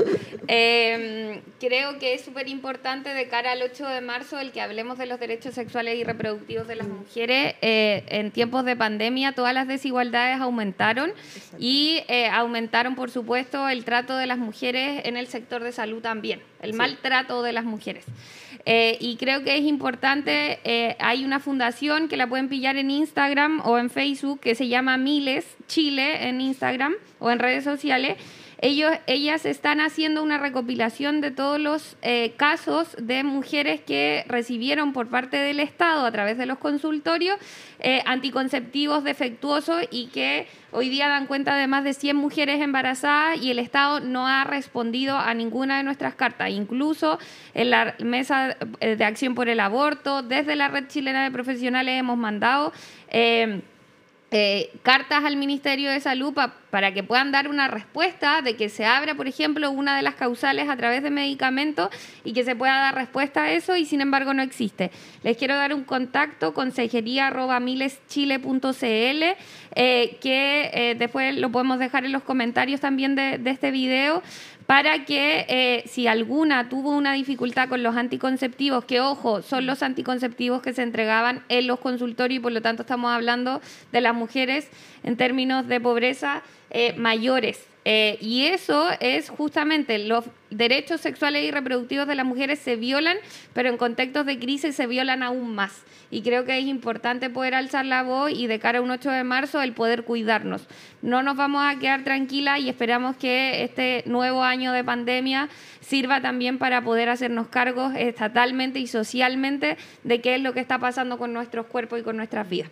Eh, creo que es súper importante de cara al ocho de marzo el que hablemos de los derechos sexuales y reproductivos de las mujeres. Eh, en tiempos de pandemia todas las desigualdades aumentaron. Exacto. y eh, aumentaron, por supuesto, el trato de las mujeres en el sector de salud también, el sí. maltrato de las mujeres. Eh, y creo que es importante, eh, hay una fundación que la pueden pillar en Instagram o en Facebook que se llama Miles Chile en Instagram o en redes sociales. Ellos, ellas están haciendo una recopilación de todos los eh, casos de mujeres que recibieron por parte del Estado a través de los consultorios eh, anticonceptivos defectuosos y que hoy día dan cuenta de más de cien mujeres embarazadas y el Estado no ha respondido a ninguna de nuestras cartas, incluso en la Mesa de Acción por el Aborto, desde la Red Chilena de Profesionales hemos mandado Eh, Eh, cartas al Ministerio de Salud pa, para que puedan dar una respuesta de que se abra, por ejemplo, una de las causales a través de medicamentos y que se pueda dar respuesta a eso y sin embargo no existe. Les quiero dar un contacto, consejería arroba mileschile punto cl, eh, que eh, después lo podemos dejar en los comentarios también de, de este video, para que eh, si alguna tuvo una dificultad con los anticonceptivos, que ojo, son los anticonceptivos que se entregaban en los consultorios y por lo tanto estamos hablando de las mujeres en términos de pobreza eh, mayores. Eh, y eso es justamente los derechos sexuales y reproductivos de las mujeres se violan, pero en contextos de crisis se violan aún más. Y creo que es importante poder alzar la voz y de cara a un ocho de marzo el poder cuidarnos. No nos vamos a quedar tranquilas y esperamos que este nuevo año de pandemia sirva también para poder hacernos cargos estatalmente y socialmente de qué es lo que está pasando con nuestros cuerpos y con nuestras vidas.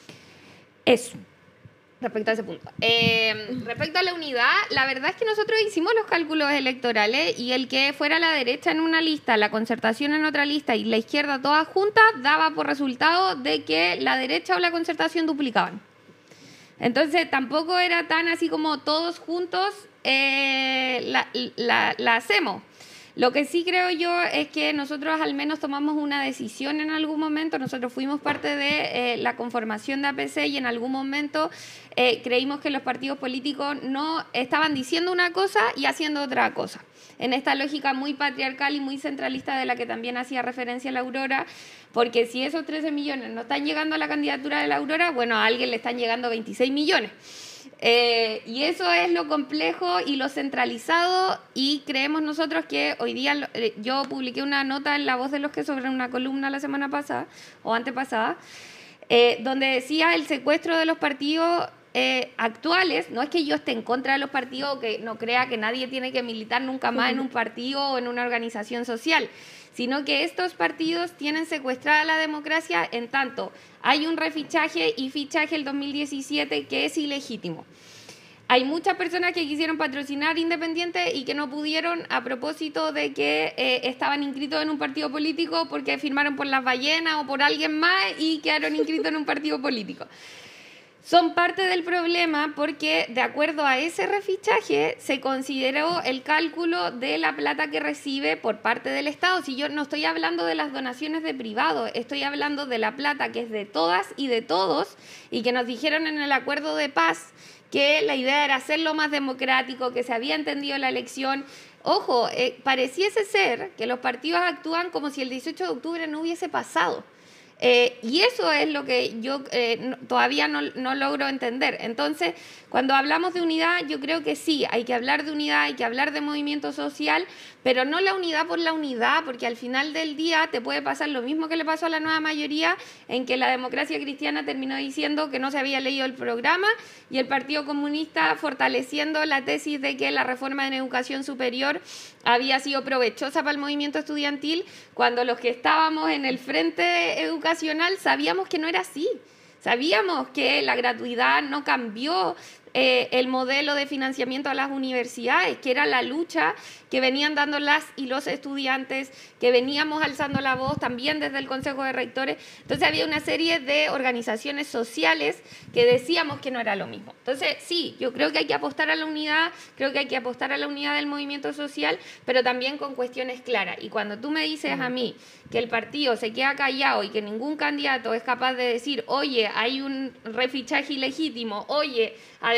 Eso. Respecto a ese punto. Eh, respecto a la unidad, la verdad es que nosotros hicimos los cálculos electorales y el que fuera la derecha en una lista, la concertación en otra lista y la izquierda todas juntas, daba por resultado de que la derecha o la concertación duplicaban. Entonces tampoco era tan así como todos juntos eh, la, la, la hacemos. Lo que sí creo yo es que nosotros al menos tomamos una decisión en algún momento. Nosotros fuimos parte de eh, la conformación de A P C y en algún momento eh, creímos que los partidos políticos no estaban diciendo una cosa y haciendo otra cosa. En esta lógica muy patriarcal y muy centralista de la que también hacía referencia la Aurora, porque si esos trece millones no están llegando a la candidatura de la Aurora, bueno, a alguien le están llegando veintiséis millones. Eh, y eso es lo complejo y lo centralizado y creemos nosotros que hoy día, eh, yo publiqué una nota en La Voz de los que sobre una columna la semana pasada o antepasada, eh, donde decía el secuestro de los partidos eh, actuales. No es que yo esté en contra de los partidos o que no crea que nadie tiene que militar nunca más en un partido o en una organización social, sino que estos partidos tienen secuestrada la democracia en tanto hay un refichaje y fichaje el dos mil diecisiete que es ilegítimo. Hay muchas personas que quisieron patrocinar Independiente y que no pudieron a propósito de que eh, estaban inscritos en un partido político porque firmaron por las ballenas o por alguien más y quedaron inscritos en un partido político. Son parte del problema porque de acuerdo a ese refichaje se consideró el cálculo de la plata que recibe por parte del Estado. Si yo no estoy hablando de las donaciones de privados, estoy hablando de la plata que es de todas y de todos y que nos dijeron en el acuerdo de paz que la idea era hacerlo más democrático, que se había entendido la elección. Ojo, eh, pareciese ser que los partidos actúan como si el dieciocho de octubre no hubiese pasado. Eh, y eso es lo que yo eh, no, todavía no, no logro entender. Entonces, cuando hablamos de unidad, yo creo que sí, hay que hablar de unidad, hay que hablar de movimiento social, pero no la unidad por la unidad, porque al final del día te puede pasar lo mismo que le pasó a la nueva mayoría, en que la democracia cristiana terminó diciendo que no se había leído el programa y el Partido Comunista fortaleciendo la tesis de que la reforma en educación superior había sido provechosa para el movimiento estudiantil, cuando los que estábamos en el frente educacional sabíamos que no era así. Sabíamos que la gratuidad no cambió eh, el modelo de financiamiento a las universidades, que era la lucha que venían dando las y los estudiantes, que veníamos alzando la voz también desde el Consejo de Rectores. Entonces había una serie de organizaciones sociales que decíamos que no era lo mismo. Entonces sí, yo creo que hay que apostar a la unidad, creo que hay que apostar a la unidad del movimiento social, pero también con cuestiones claras. Y cuando tú me dices a mí que el partido se queda callado y que ningún candidato es capaz de decir, oye, hay un refichaje ilegítimo, oye, además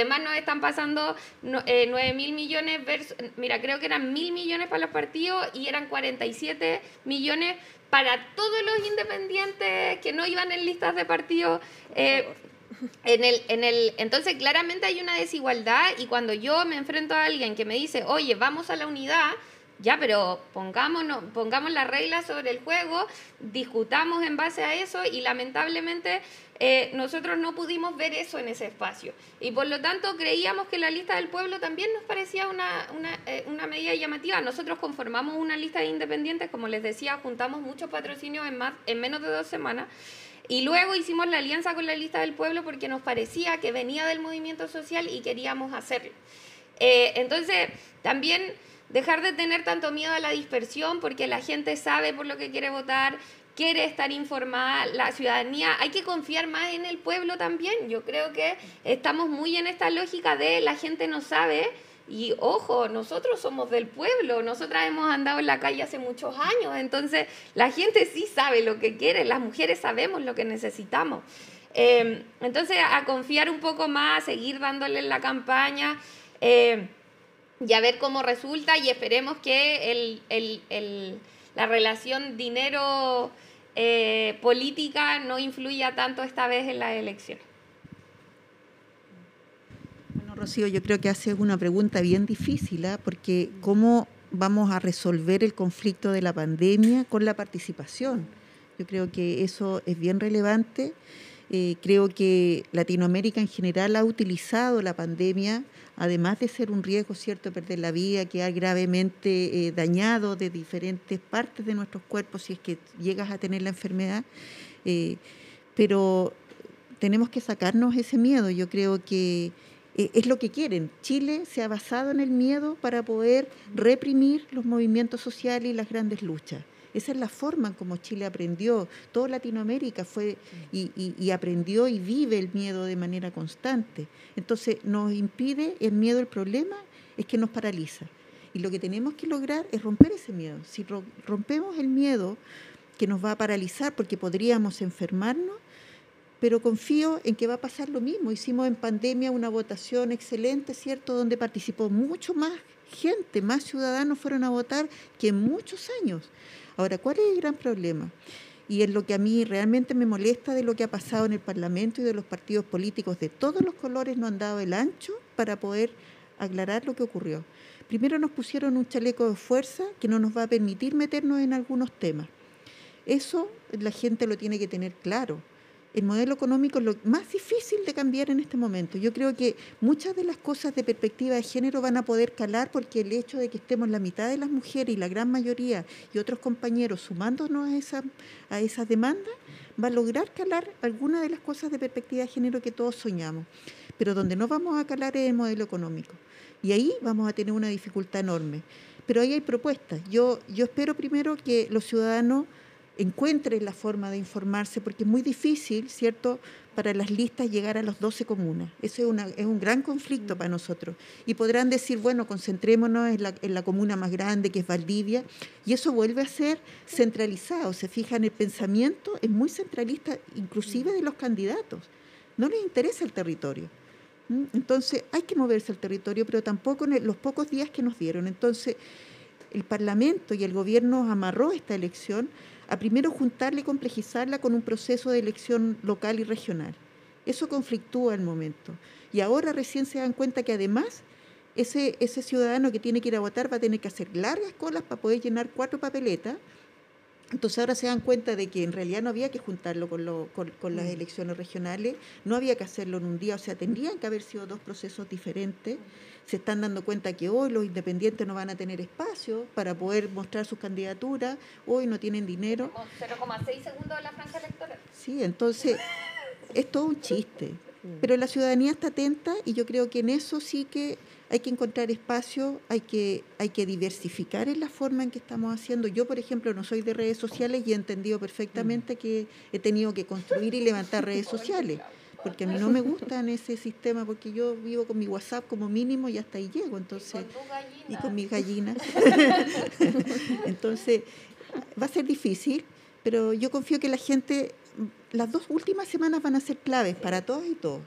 además nos están pasando no, eh, nueve mil millones, versus, mira, creo que eran mil millones para los partidos y eran cuarenta y siete millones para todos los independientes que no iban en listas de partidos. Eh, en el, en el, entonces, claramente hay una desigualdad, y cuando yo me enfrento a alguien que me dice, oye, vamos a la unidad, ya, pero pongámonos, pongamos las reglas sobre el juego, discutamos en base a eso, y lamentablemente eh, nosotros no pudimos ver eso en ese espacio. Y por lo tanto creíamos que la lista del pueblo también nos parecía una, una, eh, una medida llamativa. Nosotros conformamos una lista de independientes, como les decía, juntamos muchos patrocinios en, más, en menos de dos semanas. Y luego hicimos la alianza con la lista del pueblo porque nos parecía que venía del movimiento social y queríamos hacerlo. Eh, entonces, también dejar de tener tanto miedo a la dispersión, porque la gente sabe por lo que quiere votar, quiere estar informada, la ciudadanía, hay que confiar más en el pueblo también. Yo creo que estamos muy en esta lógica de la gente no sabe. Y ojo, nosotros somos del pueblo, nosotras hemos andado en la calle hace muchos años, entonces la gente sí sabe lo que quiere, las mujeres sabemos lo que necesitamos. Eh, entonces, a confiar un poco más, a seguir dándole en la campaña eh, y a ver cómo resulta, y esperemos que el, el, el, la relación dinero-política eh, no influya tanto esta vez en las elecciones. Rocío, yo creo que hace una pregunta bien difícil, ¿eh? Porque ¿cómo vamos a resolver el conflicto de la pandemia con la participación? Yo creo que eso es bien relevante. Eh, creo que Latinoamérica en general ha utilizado la pandemia, además de ser un riesgo, cierto, perder la vida, quedar gravemente eh, dañado de diferentes partes de nuestros cuerpos si es que llegas a tener la enfermedad. Eh, pero tenemos que sacarnos ese miedo. Yo creo que es lo que quieren. Chile se ha basado en el miedo para poder reprimir los movimientos sociales y las grandes luchas. Esa es la forma en como Chile aprendió. Toda Latinoamérica fue y, y, y aprendió y vive el miedo de manera constante. Entonces nos impide, el miedo, el problema es que nos paraliza. Y lo que tenemos que lograr es romper ese miedo. Si rompemos el miedo que nos va a paralizar porque podríamos enfermarnos, pero confío en que va a pasar lo mismo. Hicimos en pandemia una votación excelente, ¿cierto?, donde participó mucho más gente, más ciudadanos fueron a votar que en muchos años. Ahora, ¿cuál es el gran problema? Y es lo que a mí realmente me molesta de lo que ha pasado en el Parlamento y de los partidos políticos de todos los colores no han dado el ancho para poder aclarar lo que ocurrió. Primero nos pusieron un chaleco de fuerza que no nos va a permitir meternos en algunos temas. Eso la gente lo tiene que tener claro. El modelo económico es lo más difícil de cambiar en este momento. Yo creo que muchas de las cosas de perspectiva de género van a poder calar porque el hecho de que estemos la mitad de las mujeres y la gran mayoría y otros compañeros sumándonos a, esa, a esas demandas, va a lograr calar algunas de las cosas de perspectiva de género que todos soñamos. Pero donde no vamos a calar es el modelo económico. Y ahí vamos a tener una dificultad enorme. Pero ahí hay propuestas. Yo, yo espero primero que los ciudadanos encuentren la forma de informarse, porque es muy difícil, ¿cierto?, para las listas llegar a las doce comunas. Eso es, una, es un gran conflicto para nosotros. Y podrán decir, bueno, concentrémonos en la, en la comuna más grande, que es Valdivia, y eso vuelve a ser centralizado. Se fijan, el pensamiento es muy centralista, inclusive de los candidatos. No les interesa el territorio. Entonces, hay que moverse al territorio, pero tampoco en los pocos días que nos dieron. Entonces, el Parlamento y el Gobierno amarró esta elección a primero juntarla y complejizarla con un proceso de elección local y regional. Eso conflictúa al momento. Y ahora recién se dan cuenta que además ese, ese ciudadano que tiene que ir a votar va a tener que hacer largas colas para poder llenar cuatro papeletas. Entonces ahora se dan cuenta de que en realidad no había que juntarlo con, lo, con, con las elecciones regionales, no había que hacerlo en un día, o sea, tendrían que haber sido dos procesos diferentes. Se están dando cuenta que hoy los independientes no van a tener espacio para poder mostrar sus candidaturas, hoy no tienen dinero. cero coma seis segundos de la franja electoral. Sí, entonces es todo un chiste. Pero la ciudadanía está atenta y yo creo que en eso sí que hay que encontrar espacio, hay que, hay que diversificar en la forma en que estamos haciendo. Yo, por ejemplo, no soy de redes sociales y he entendido perfectamente que he tenido que construir y levantar redes sociales, porque a mí no me gusta en ese sistema, porque yo vivo con mi WhatsApp como mínimo y hasta ahí llego, entonces, y con mis gallinas. Entonces, va a ser difícil, pero yo confío que la gente, las dos últimas semanas van a ser claves para todas y todos,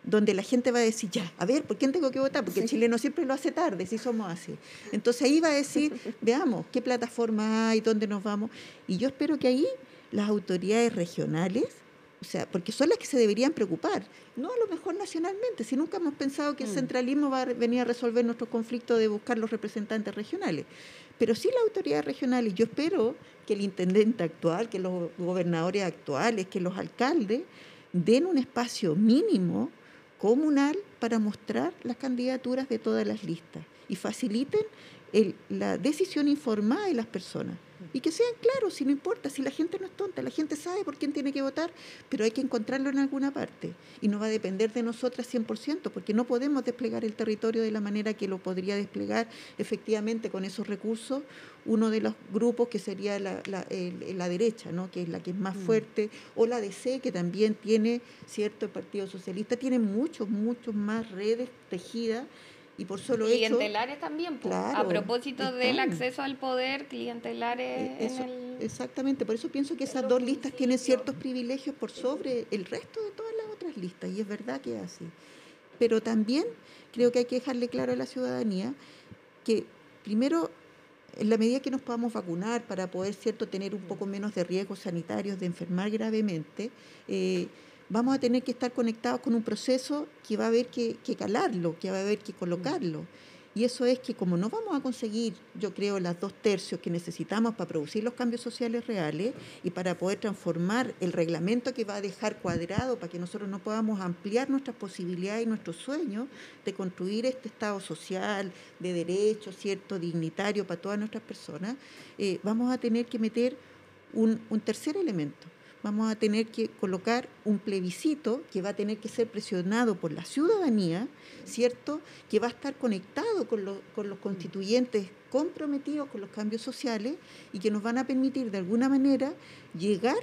donde la gente va a decir, ya, a ver, ¿por quién tengo que votar? Porque sí. El chileno siempre lo hace tarde, si somos así. Entonces ahí va a decir, veamos, ¿qué plataforma hay? ¿Dónde nos vamos? Y yo espero que ahí las autoridades regionales, o sea, porque son las que se deberían preocupar, no a lo mejor nacionalmente, si nunca hemos pensado que el centralismo va a venir a resolver nuestro conflicto de buscar los representantes regionales, pero sí las autoridades regionales. Yo espero que el intendente actual, que los gobernadores actuales, que los alcaldes den un espacio mínimo comunal para mostrar las candidaturas de todas las listas y faciliten el, la decisión informada de las personas. Y que sean claros, si no importa, si la gente no es tonta, la gente sabe por quién tiene que votar, pero hay que encontrarlo en alguna parte. Y no va a depender de nosotras cien por ciento, porque no podemos desplegar el territorio de la manera que lo podría desplegar efectivamente con esos recursos uno de los grupos que sería la, la, el, la derecha, ¿no? Que es la que es más fuerte, o la D C, que también tiene, cierto, el Partido Socialista, tiene muchos, muchos más redes tejidas. Y por solo hecho... Clientelares también, pues, claro, a propósito están. Del acceso al poder, clientelares Eso, en el... Exactamente, por eso pienso que esas dos listas tienen ciertos privilegios por sobre el resto de todas las otras listas, y es verdad que es así. Pero también creo que hay que dejarle claro a la ciudadanía que, primero, en la medida que nos podamos vacunar para poder, cierto, tener un poco menos de riesgos sanitarios de enfermar gravemente, eh, vamos a tener que estar conectados con un proceso que va a haber que, que calarlo, que va a haber que colocarlo. Y eso es que como no vamos a conseguir, yo creo, las dos tercios que necesitamos para producir los cambios sociales reales y para poder transformar el reglamento que va a dejar cuadrado para que nosotros no podamos ampliar nuestras posibilidades y nuestros sueños de construir este Estado social, de derechos, cierto, dignitario para todas nuestras personas, eh, vamos a tener que meter un, un tercer elemento. Vamos a tener que colocar un plebiscito que va a tener que ser presionado por la ciudadanía, ¿cierto?, que va a estar conectado con, lo, con los constituyentes comprometidos con los cambios sociales y que nos van a permitir de alguna manera llegar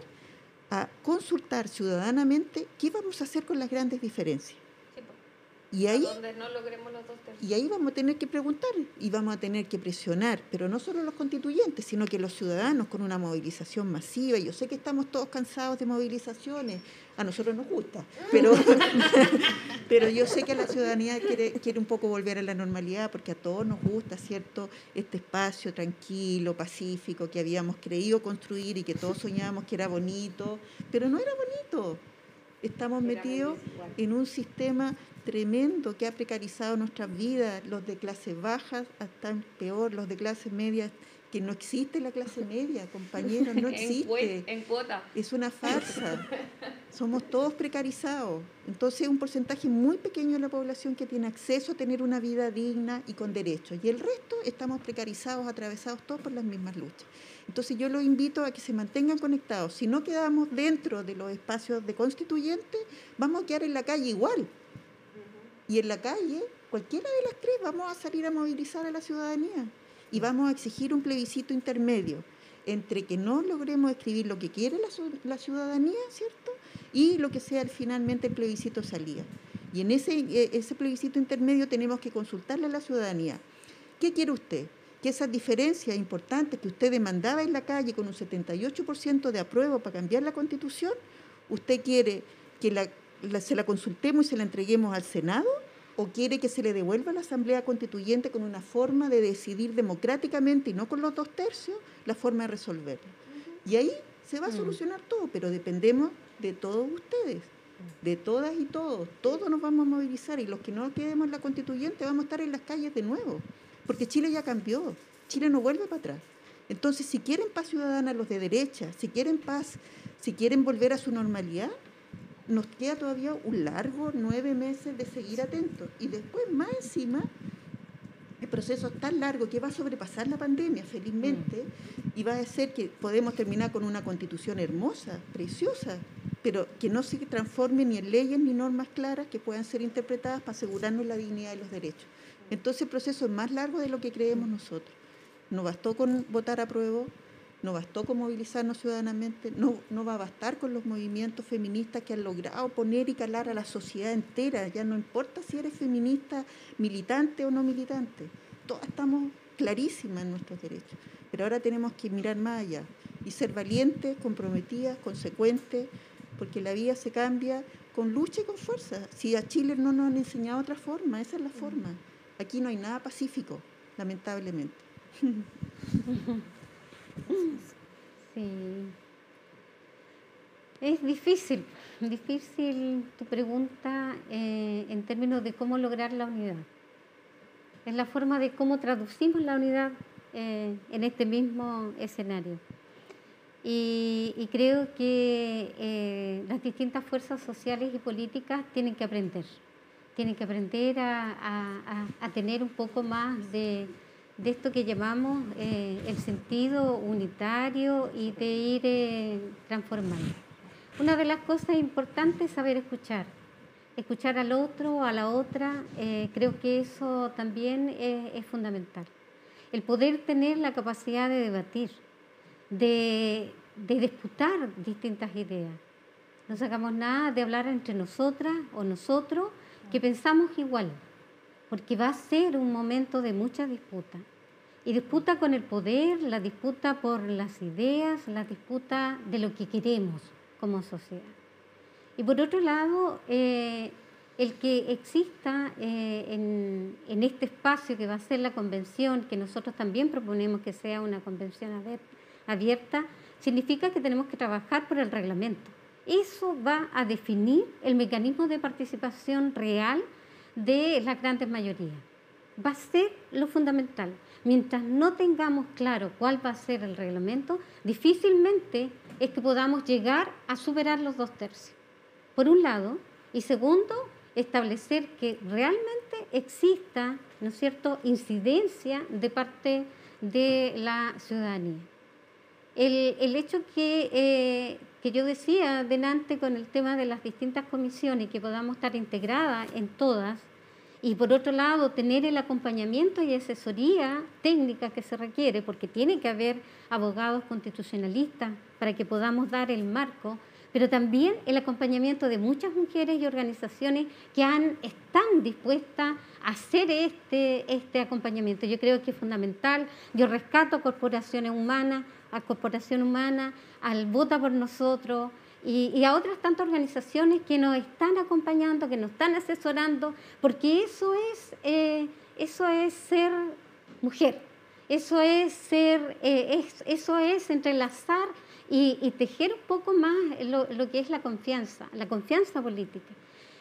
a consultar ciudadanamente qué vamos a hacer con las grandes diferencias. Y ahí, donde no logremos los dos tercios. Y ahí vamos a tener que preguntar y vamos a tener que presionar, pero no solo los constituyentes, sino que los ciudadanos con una movilización masiva. Yo sé que estamos todos cansados de movilizaciones, a nosotros nos gusta, pero, pero yo sé que la ciudadanía quiere, quiere un poco volver a la normalidad, porque a todos nos gusta, ¿cierto?, este espacio tranquilo, pacífico, que habíamos creído construir y que todos soñábamos que era bonito, pero no era bonito. Estamos metidos en un sistema tremendo que ha precarizado nuestras vidas, los de clase baja hasta peor, los de clase media, que no existe la clase media, compañeros, no existe. En, en cuota. Es una farsa. Somos todos precarizados. Entonces, un porcentaje muy pequeño de la población que tiene acceso a tener una vida digna y con derechos. Y el resto estamos precarizados, atravesados todos por las mismas luchas. Entonces, yo los invito a que se mantengan conectados. Si no quedamos dentro de los espacios de constituyentes, vamos a quedar en la calle igual. Y en la calle, cualquiera de las tres, vamos a salir a movilizar a la ciudadanía y vamos a exigir un plebiscito intermedio entre que no logremos escribir lo que quiere la, la ciudadanía, ¿cierto?, y lo que sea finalmente el plebiscito salida. Y en ese, ese plebiscito intermedio tenemos que consultarle a la ciudadanía. ¿Qué quiere usted? Que esas diferencias importantes que usted demandaba en la calle con un setenta y ocho por ciento de apruebo para cambiar la Constitución, ¿usted quiere que la La, se la consultemos y se la entreguemos al Senado, o quiere que se le devuelva a la Asamblea Constituyente con una forma de decidir democráticamente y no con los dos tercios la forma de resolverlo? Y ahí se va a solucionar todo, pero dependemos de todos ustedes, de todas y todos. Todos nos vamos a movilizar y los que no quedemos en la Constituyente vamos a estar en las calles de nuevo, porque Chile ya cambió, Chile no vuelve para atrás. Entonces, si quieren paz ciudadana los de derecha, si quieren paz, si quieren volver a su normalidad, nos queda todavía un largo nueve meses de seguir atentos. Y después, más encima, el proceso es tan largo que va a sobrepasar la pandemia, felizmente, y va a ser que podemos terminar con una constitución hermosa, preciosa, pero que no se transforme ni en leyes ni normas claras que puedan ser interpretadas para asegurarnos la dignidad y los derechos. Entonces el proceso es más largo de lo que creemos nosotros. No bastó con votar a prueba, no bastó con movilizarnos ciudadanamente, no, no va a bastar con los movimientos feministas que han logrado poner y calar a la sociedad entera. Ya no importa si eres feminista, militante o no militante. Todas estamos clarísimas en nuestros derechos. Pero ahora tenemos que mirar más allá y ser valientes, comprometidas, consecuentes, porque la vida se cambia con lucha y con fuerza. Si a Chile no nos han enseñado otra forma, esa es la forma. Aquí no hay nada pacífico, lamentablemente. Sí. Es difícil, difícil tu pregunta eh, en términos de cómo lograr la unidad. Es la forma de cómo traducimos la unidad eh, en este mismo escenario. Y, y creo que eh, las distintas fuerzas sociales y políticas tienen que aprender. Tienen que aprender a, a, a tener un poco más de, de esto que llamamos eh, el sentido unitario y de ir eh, transformando. Una de las cosas importantes es saber escuchar. Escuchar al otro, a la otra, eh, creo que eso también es, es fundamental. El poder tener la capacidad de debatir, de, de disputar distintas ideas. No sacamos nada de hablar entre nosotras o nosotros que pensamos igual, porque va a ser un momento de mucha disputa. Y disputa con el poder, la disputa por las ideas, la disputa de lo que queremos como sociedad. Y por otro lado, eh, el que exista eh, en, en este espacio que va a ser la convención, que nosotros también proponemos que sea una convención abierta, significa que tenemos que trabajar por el reglamento. Eso va a definir el mecanismo de participación real de las grandes mayorías. Va a ser lo fundamental. Mientras no tengamos claro cuál va a ser el reglamento, difícilmente es que podamos llegar a superar los dos tercios. Por un lado, y segundo, establecer que realmente exista, ¿no es cierto?, incidencia de parte de la ciudadanía. El, el hecho que, eh, que yo decía delante con el tema de las distintas comisiones, que podamos estar integradas en todas, y por otro lado tener el acompañamiento y asesoría técnica que se requiere, porque tiene que haber abogados constitucionalistas para que podamos dar el marco, pero también el acompañamiento de muchas mujeres y organizaciones que han, están dispuestas a hacer este, este acompañamiento. Yo creo que es fundamental. Yo rescato a Corporaciones Humanas, a Corporación Humana, al Vota por Nosotros, Y, y a otras tantas organizaciones que nos están acompañando, que nos están asesorando, porque eso es, eh, eso es ser mujer, eso es, ser, eh, es, eso es entrelazar y, y tejer un poco más lo, lo que es la confianza, la confianza política.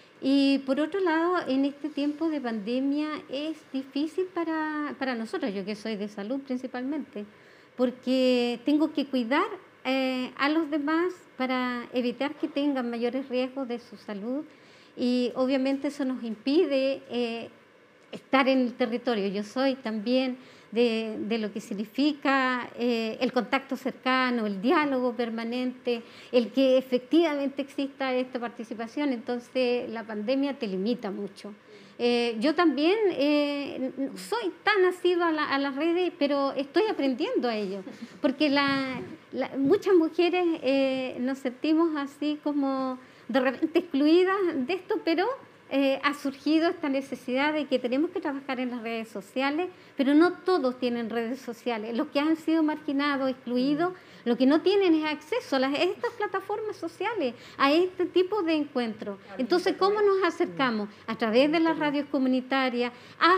Y por otro lado, en este tiempo de pandemia es difícil para, para nosotros, yo que soy de salud principalmente, porque tengo que cuidar eh, a los demás para evitar que tengan mayores riesgos de su salud, y obviamente eso nos impide eh, estar en el territorio. Yo soy también de, de lo que significa eh, el contacto cercano, el diálogo permanente, el que efectivamente exista esta participación. Entonces la pandemia te limita mucho. Eh, yo también eh, soy tan asidua a, la, a las redes, pero estoy aprendiendo a ello, porque la, la, muchas mujeres eh, nos sentimos así como de repente excluidas de esto, pero eh, ha surgido esta necesidad de que tenemos que trabajar en las redes sociales, pero no todos tienen redes sociales. Los que han sido marginados, excluidos, lo que no tienen es acceso a, las, a estas plataformas sociales, a este tipo de encuentros. Entonces, ¿cómo nos acercamos? A través de las radios comunitarias,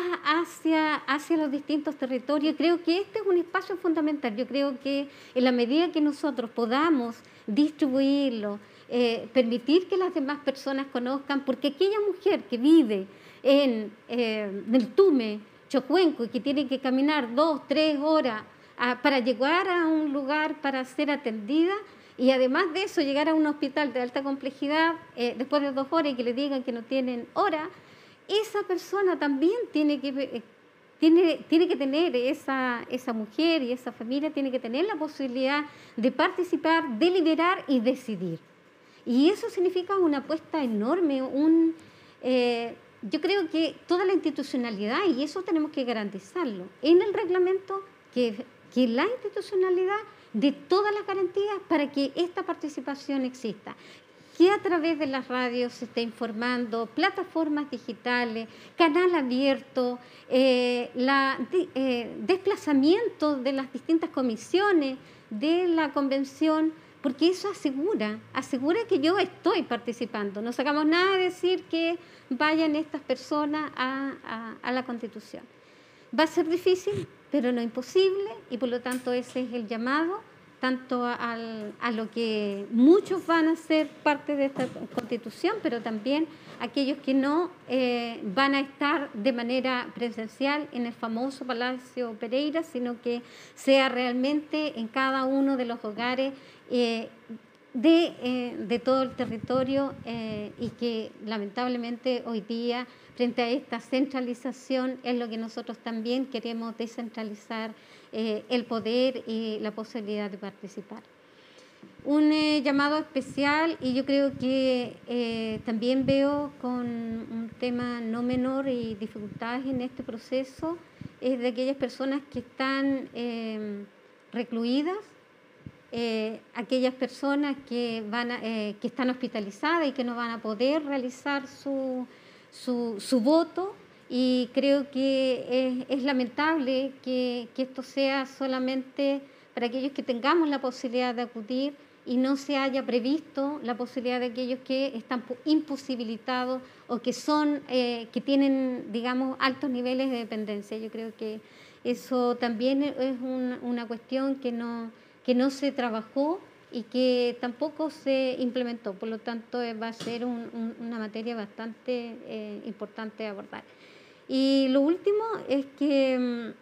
hacia, hacia los distintos territorios. Creo que este es un espacio fundamental. Yo creo que en la medida que nosotros podamos distribuirlo, eh, permitir que las demás personas conozcan, porque aquella mujer que vive en eh, Neltume, Chocuenco, y que tiene que caminar dos, tres horas a, para llegar a un lugar para ser atendida, y además de eso llegar a un hospital de alta complejidad eh, después de dos horas y que le digan que no tienen hora, esa persona también tiene que, eh, tiene, tiene que tener, esa, esa mujer y esa familia tiene que tener la posibilidad de participar, deliberar y decidir. Y eso significa una apuesta enorme, un... Eh, yo creo que toda la institucionalidad, y eso tenemos que garantizarlo, en el reglamento, que, que la institucionalidad de todas las garantías para que esta participación exista, que a través de las radios se esté informando, plataformas digitales, canal abierto, eh, la, de, eh, desplazamiento de las distintas comisiones de la convención porque eso asegura, asegura que yo estoy participando. No sacamos nada de decir que vayan estas personas a, a, a la Constitución. Va a ser difícil, pero no imposible, y por lo tanto ese es el llamado, tanto al, a lo que muchos van a ser parte de esta Constitución, pero también aquellos que no eh, van a estar de manera presencial en el famoso Palacio Pereira, sino que sea realmente en cada uno de los hogares eh, de, eh, de todo el territorio eh, y que lamentablemente hoy día, frente a esta centralización, es lo que nosotros también queremos descentralizar eh, el poder y la posibilidad de participar. Un eh, llamado especial, y yo creo que eh, también veo con un tema no menor y dificultades en este proceso, es de aquellas personas que están eh, recluidas, eh, aquellas personas que, van a, eh, que están hospitalizadas y que no van a poder realizar su, su, su voto, y creo que es, es lamentable que, que esto sea solamente para aquellos que tengamos la posibilidad de acudir y no se haya previsto la posibilidad de aquellos que están imposibilitados o que son eh, que tienen, digamos, altos niveles de dependencia. Yo creo que eso también es un, una cuestión que no, que no se trabajó y que tampoco se implementó. Por lo tanto, va a ser un, un, una materia bastante eh, importante de abordar. Y lo último es que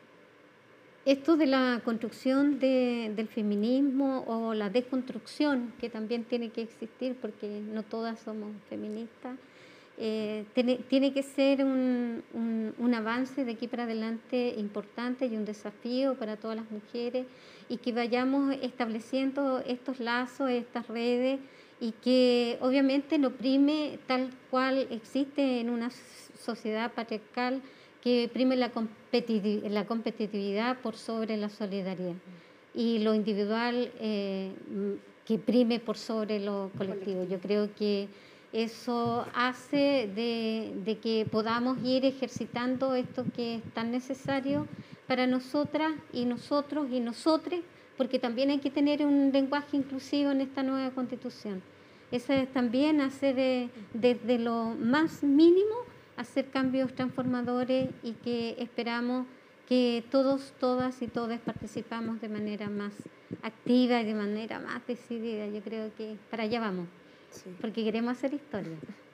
esto de la construcción de, del feminismo o la desconstrucción, que también tiene que existir porque no todas somos feministas, eh, tiene, tiene que ser un, un, un avance de aquí para adelante importante y un desafío para todas las mujeres, y que vayamos estableciendo estos lazos, estas redes, y que obviamente no prime tal cual existe en una sociedad patriarcal, que prime la competitividad, la competitividad por sobre la solidaridad, y lo individual eh, que prime por sobre lo colectivo. Yo creo que eso hace de, de que podamos ir ejercitando esto que es tan necesario para nosotras y nosotros y nosotres, porque también hay que tener un lenguaje inclusivo en esta nueva Constitución. Eso es también hacer eh, desde lo más mínimo, hacer cambios transformadores, y que esperamos que todos, todas y todos participamos de manera más activa y de manera más decidida. Yo creo que para allá vamos, sí, porque queremos hacer historia.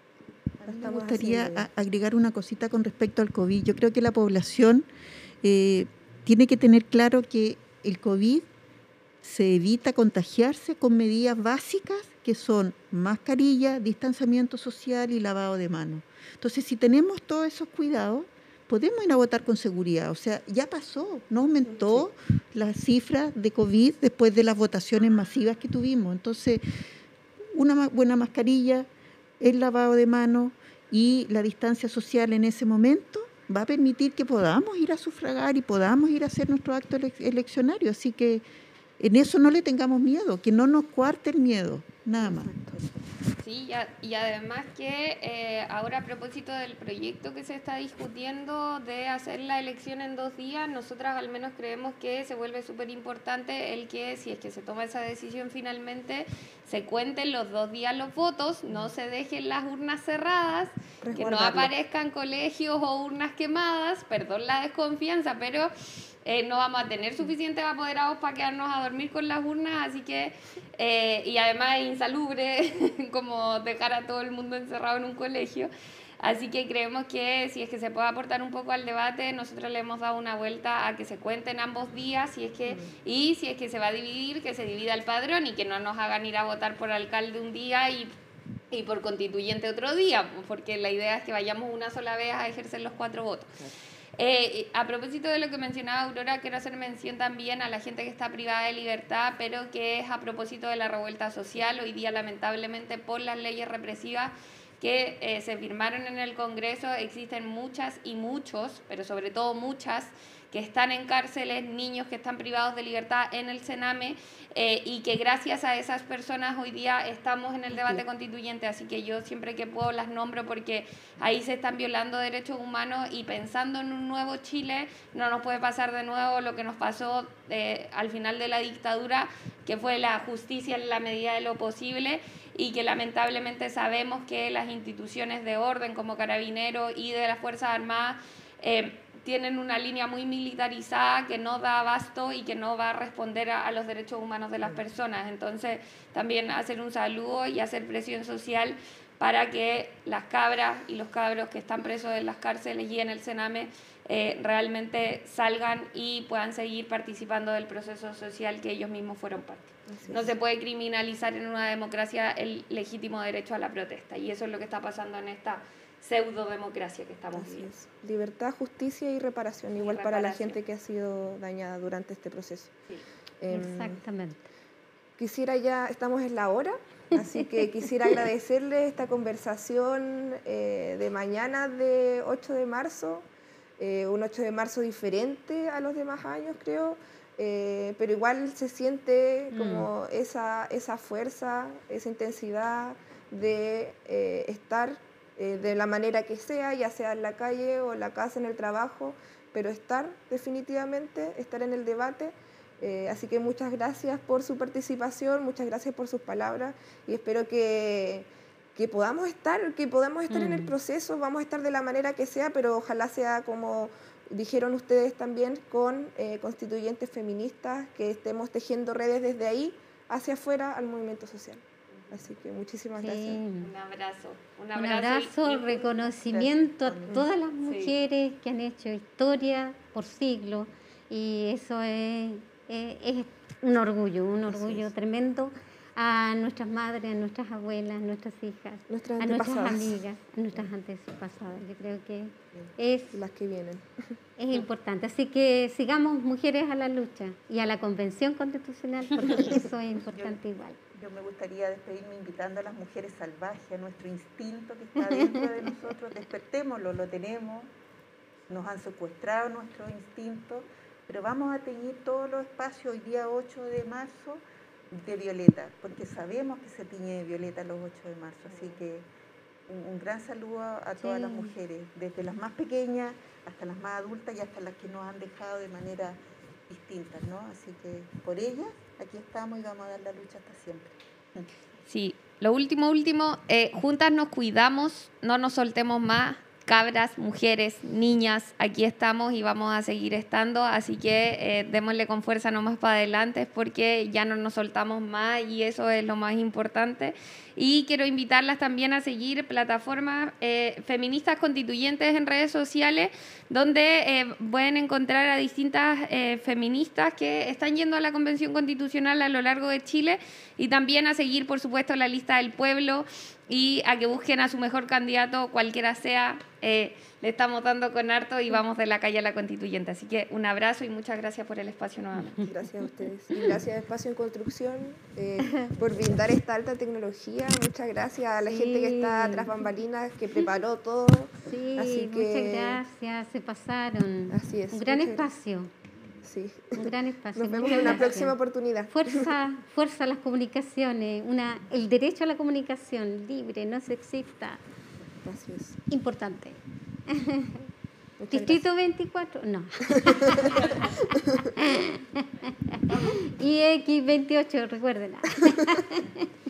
A mí me gustaría agregar una cosita con respecto al COVID. Yo creo que la población eh, tiene que tener claro que el COVID se evita contagiarse con medidas básicas que son mascarilla, distanciamiento social y lavado de manos. Entonces, si tenemos todos esos cuidados, podemos ir a votar con seguridad. O sea, ya pasó, no aumentó sí. la cifra de COVID después de las votaciones masivas que tuvimos. Entonces, una buena mascarilla, el lavado de manos y la distancia social en ese momento va a permitir que podamos ir a sufragar y podamos ir a hacer nuestro acto eleccionario. Así que en eso no le tengamos miedo, que no nos cuarte el miedo, nada más. Sí, y además que eh, ahora a propósito del proyecto que se está discutiendo de hacer la elección en dos días, nosotras al menos creemos que se vuelve súper importante el que, si es que se toma esa decisión finalmente, se cuenten los dos días los votos, no se dejen las urnas cerradas, que no aparezcan colegios o urnas quemadas, perdón la desconfianza, pero Eh, no vamos a tener suficientes apoderados para quedarnos a dormir con las urnas, así que, eh, y además es insalubre como dejar a todo el mundo encerrado en un colegio, así que creemos que si es que se puede aportar un poco al debate, nosotros le hemos dado una vuelta a que se cuenten ambos días, si es que, y si es que se va a dividir, que se divida el padrón y que no nos hagan ir a votar por alcalde un día y, y por constituyente otro día, porque la idea es que vayamos una sola vez a ejercer los cuatro votos. Eh, a propósito de lo que mencionaba Aurora, quiero hacer mención también a la gente que está privada de libertad, pero que es a propósito de la revuelta social. Hoy día, lamentablemente, por las leyes represivas, que eh, se firmaron en el Congreso, existen muchas y muchos, pero sobre todo muchas, que están en cárceles, niños que están privados de libertad en el Sename, eh, y que gracias a esas personas hoy día estamos en el debate constituyente, así que yo siempre que puedo las nombro porque ahí se están violando derechos humanos, y pensando en un nuevo Chile no nos puede pasar de nuevo lo que nos pasó eh, al final de la dictadura, que fue la justicia en la medida de lo posible, y que lamentablemente sabemos que las instituciones de orden como Carabineros y de las Fuerzas Armadas eh, tienen una línea muy militarizada que no da abasto y que no va a responder a, a los derechos humanos de las personas. Entonces, también hacer un saludo y hacer presión social para que las cabras y los cabros que están presos en las cárceles y en el Sename eh, realmente salgan y puedan seguir participando del proceso social que ellos mismos fueron parte. No se puede criminalizar en una democracia el legítimo derecho a la protesta, y eso es lo que está pasando en esta pseudo-democracia que estamos Así viviendo. es. Libertad, justicia y reparación, Y igual reparación. para la gente que ha sido dañada durante este proceso. Sí. Eh, Exactamente. Quisiera ya, estamos en la hora, así que quisiera agradecerles esta conversación eh, de mañana de ocho de marzo, eh, un ocho de marzo diferente a los demás años, creo, eh, pero igual se siente como mm. esa, esa fuerza, esa intensidad de eh, estar eh, de la manera que sea, ya sea en la calle o en la casa, en el trabajo, pero estar definitivamente, estar en el debate. Eh, así que muchas gracias por su participación, muchas gracias por sus palabras, y espero que, que podamos estar, que podamos estar mm. en el proceso, vamos a estar de la manera que sea, pero ojalá sea como dijeron ustedes también, con eh, constituyentes feministas, que estemos tejiendo redes desde ahí hacia afuera al movimiento social. Así que muchísimas sí. gracias. Un abrazo. Un abrazo, un abrazo y, y, reconocimiento gracias. a todas las mujeres sí. que han hecho historia por siglos, y eso es, es, es un orgullo, un orgullo tremendo a nuestras madres, a nuestras abuelas, a nuestras hijas, nuestras a nuestras amigas, a nuestras antepasadas. Yo creo que es las que vienen. Es importante. Así que sigamos mujeres a la lucha y a la Convención Constitucional, porque eso es importante yo, igual. Yo me gustaría despedirme invitando a las mujeres salvajes, a nuestro instinto que está dentro de nosotros. Despertémoslo, lo tenemos, nos han secuestrado nuestro instinto, pero vamos a teñir todos los espacios hoy día ocho de marzo de violeta, porque sabemos que se tiñe de violeta los ocho de marzo, así que un, un gran saludo a todas sí. las mujeres, desde las más pequeñas hasta las más adultas y hasta las que nos han dejado de manera distinta, ¿no? Así que por ellas aquí estamos y vamos a dar la lucha hasta siempre. Sí, lo último, último, eh, juntas nos cuidamos, no nos soltemos más. Cabras, mujeres, niñas, aquí estamos y vamos a seguir estando, así que eh, démosle con fuerza nomás para adelante, porque ya no nos soltamos más y eso es lo más importante. Y quiero invitarlas también a seguir plataformas eh, feministas constituyentes en redes sociales, donde eh, pueden encontrar a distintas eh, feministas que están yendo a la Convención Constitucional a lo largo de Chile, y también a seguir, por supuesto, la lista del pueblo, y a que busquen a su mejor candidato, cualquiera sea. Eh, le estamos dando con harto y vamos de la calle a la constituyente. Así que un abrazo y muchas gracias por el espacio nuevamente. Gracias a ustedes. Y gracias a Espacio en Construcción eh, por brindar esta alta tecnología. Muchas gracias a la sí. gente que está tras bambalinas, que preparó todo. Sí, Así que, muchas gracias. Se pasaron. Así es. Un gran espacio. Sí. Un gran espacio. Nos vemos en una próxima oportunidad. Fuerza, fuerza a las comunicaciones, una, el derecho a la comunicación libre, no sexista. Así es. Importante. Muchas Distrito gracias. veinticuatro, no. Y X veintiocho, recuérdenla.